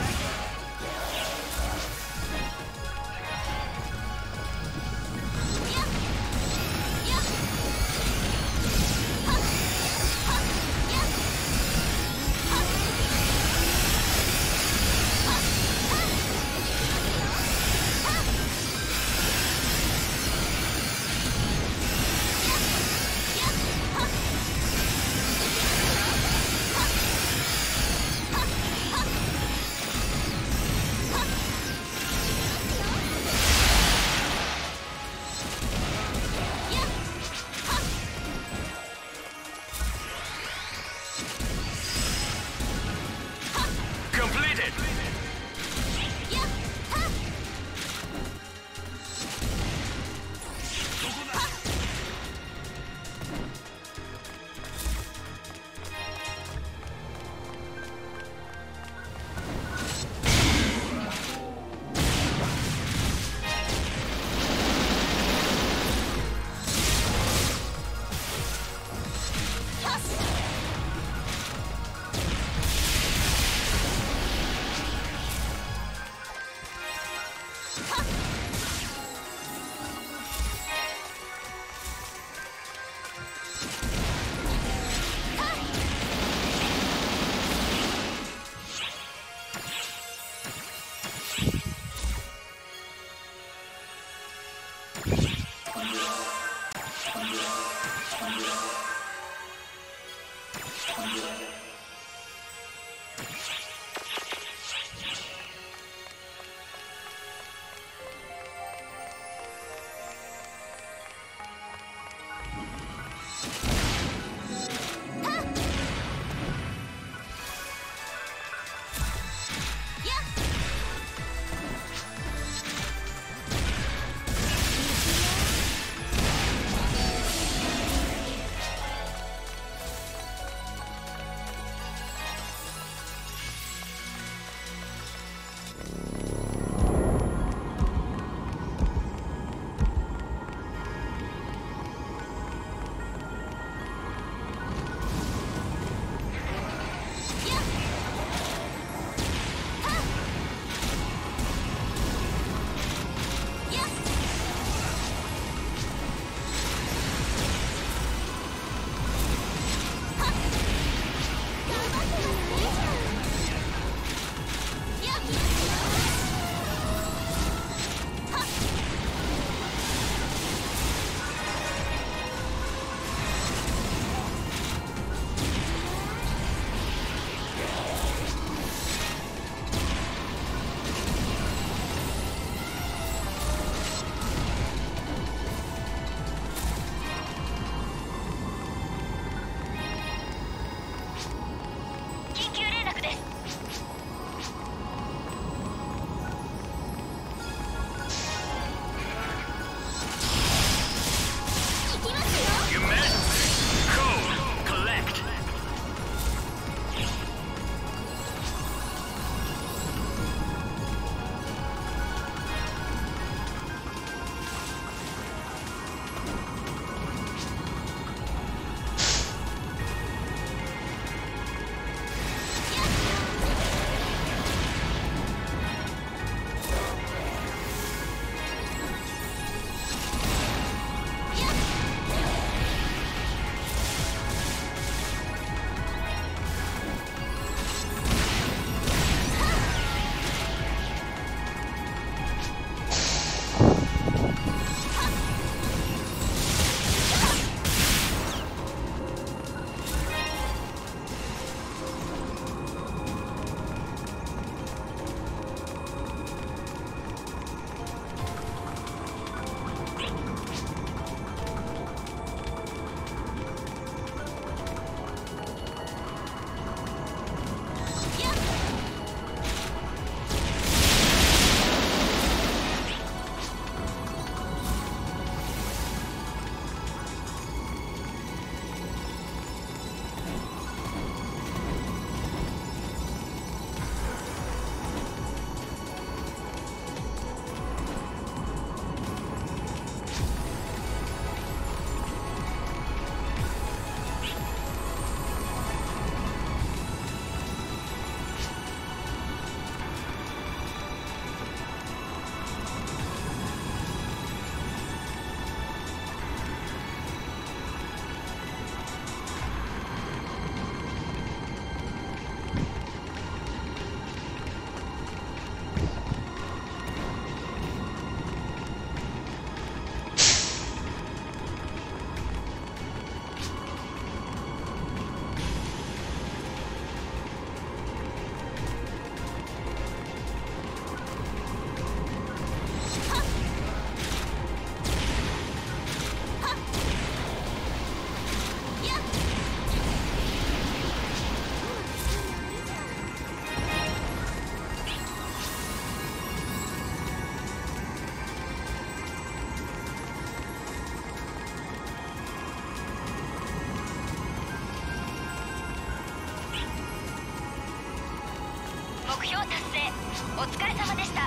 標達成お疲れ様でした。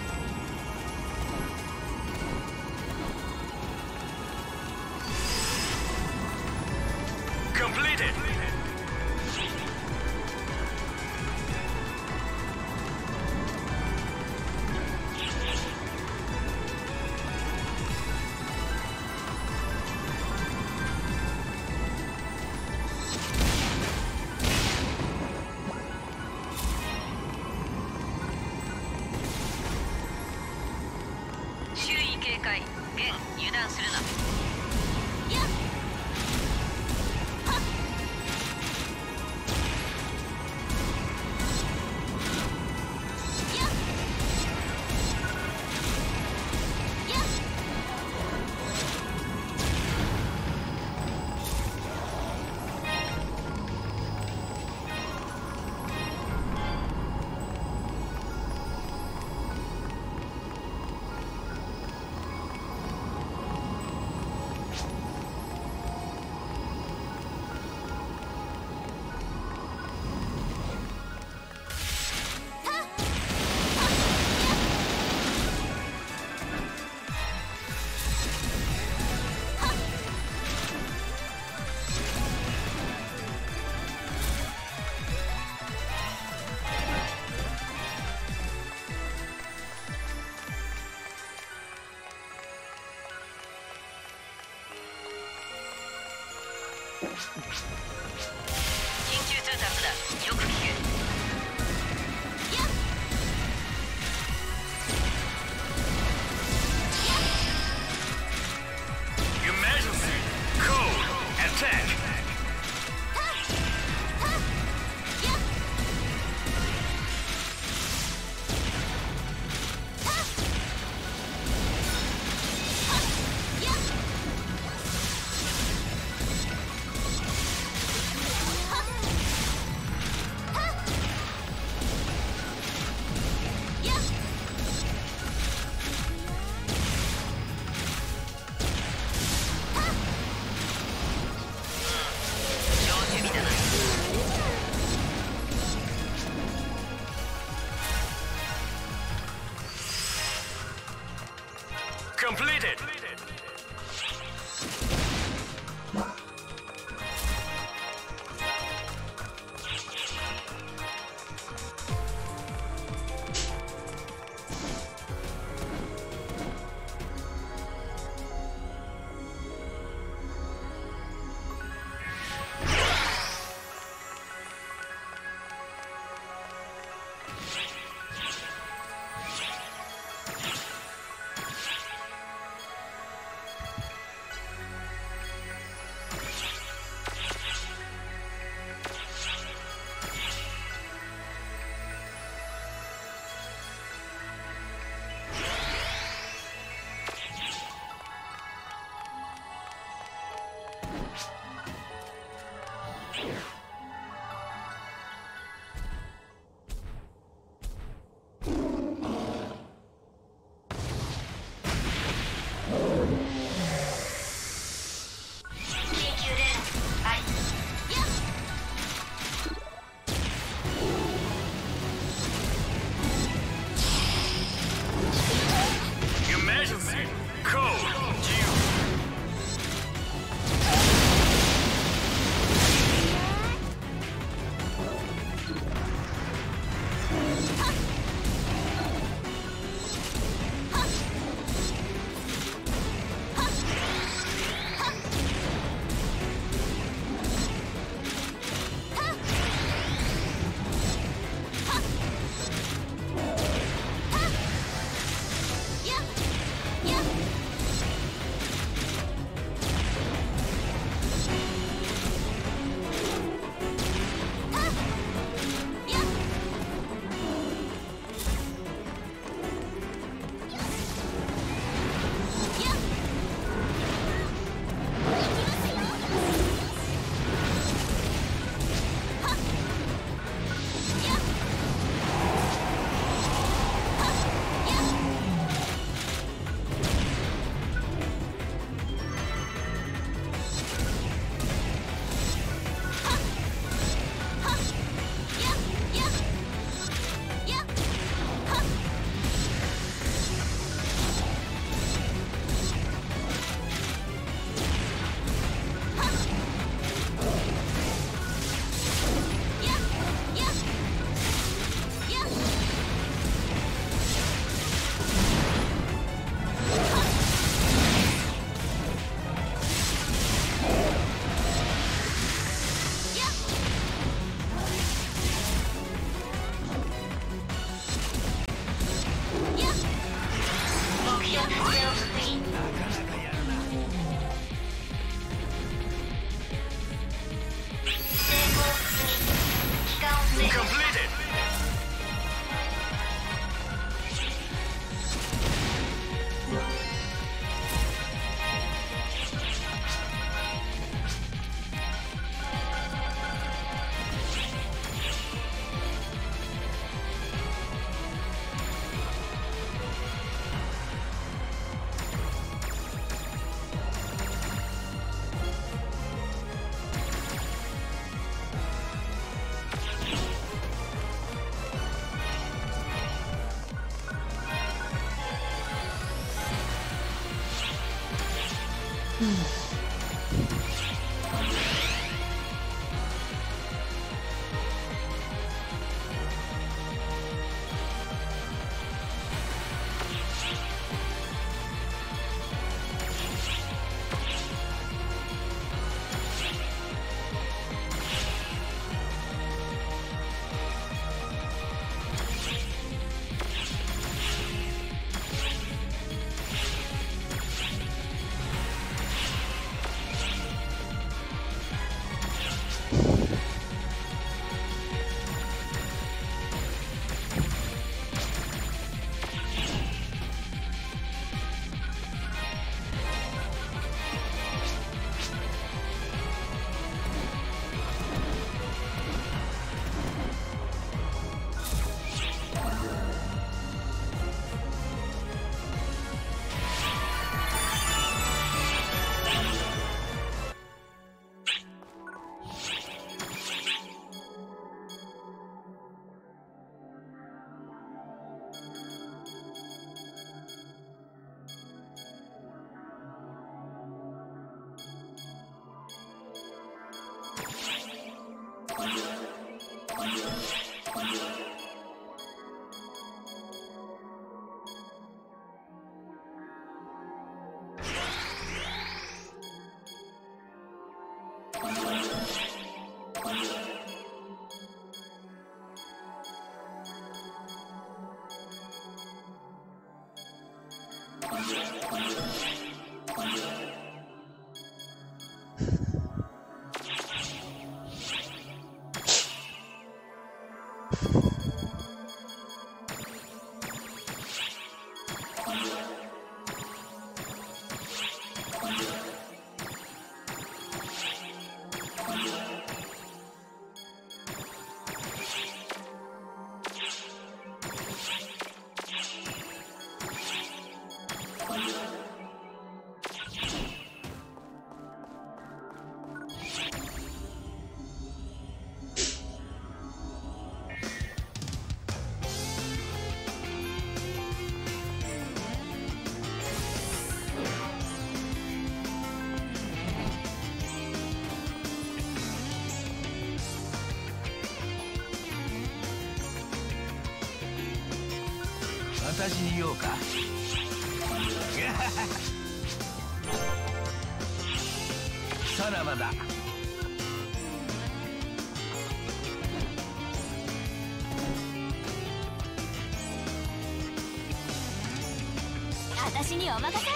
Completed. Completed. 私に言おうか。さらばだ。 私にお任せ。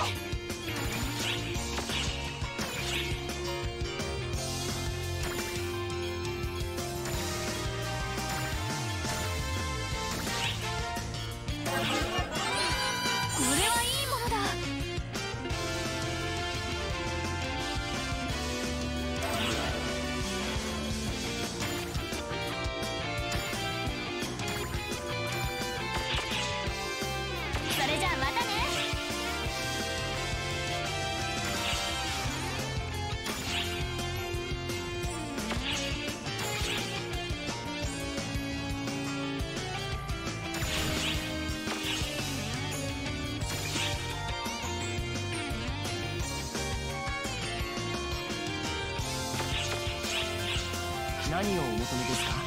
何をお求めですか？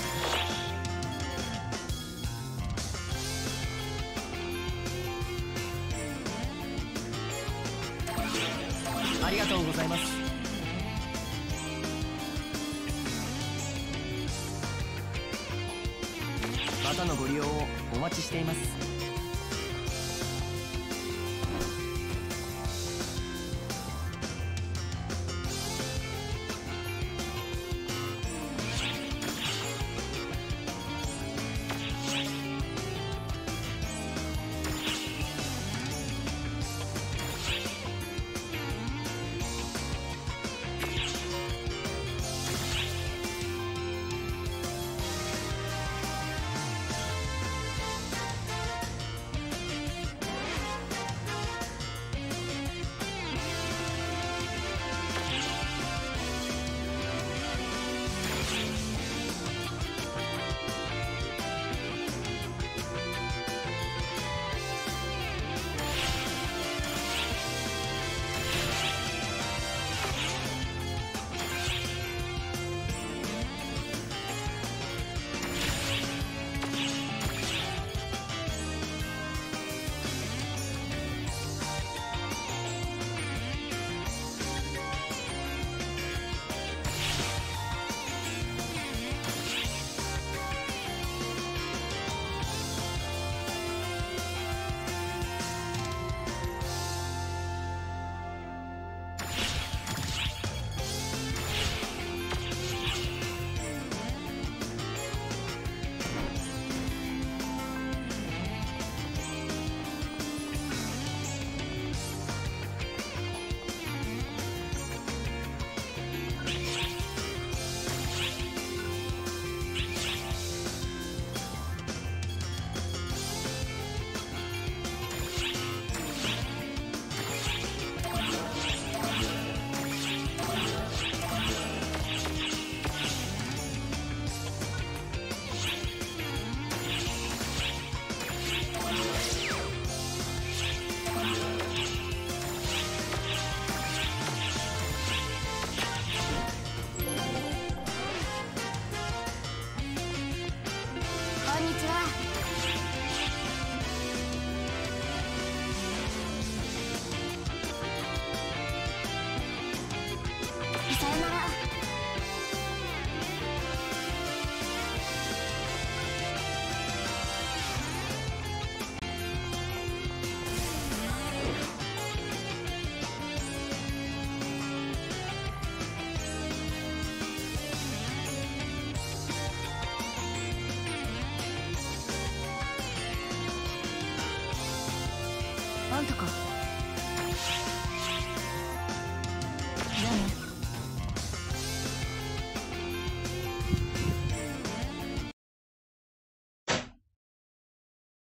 ありがとうございます。またのご利用をお待ちしています。 あんたか。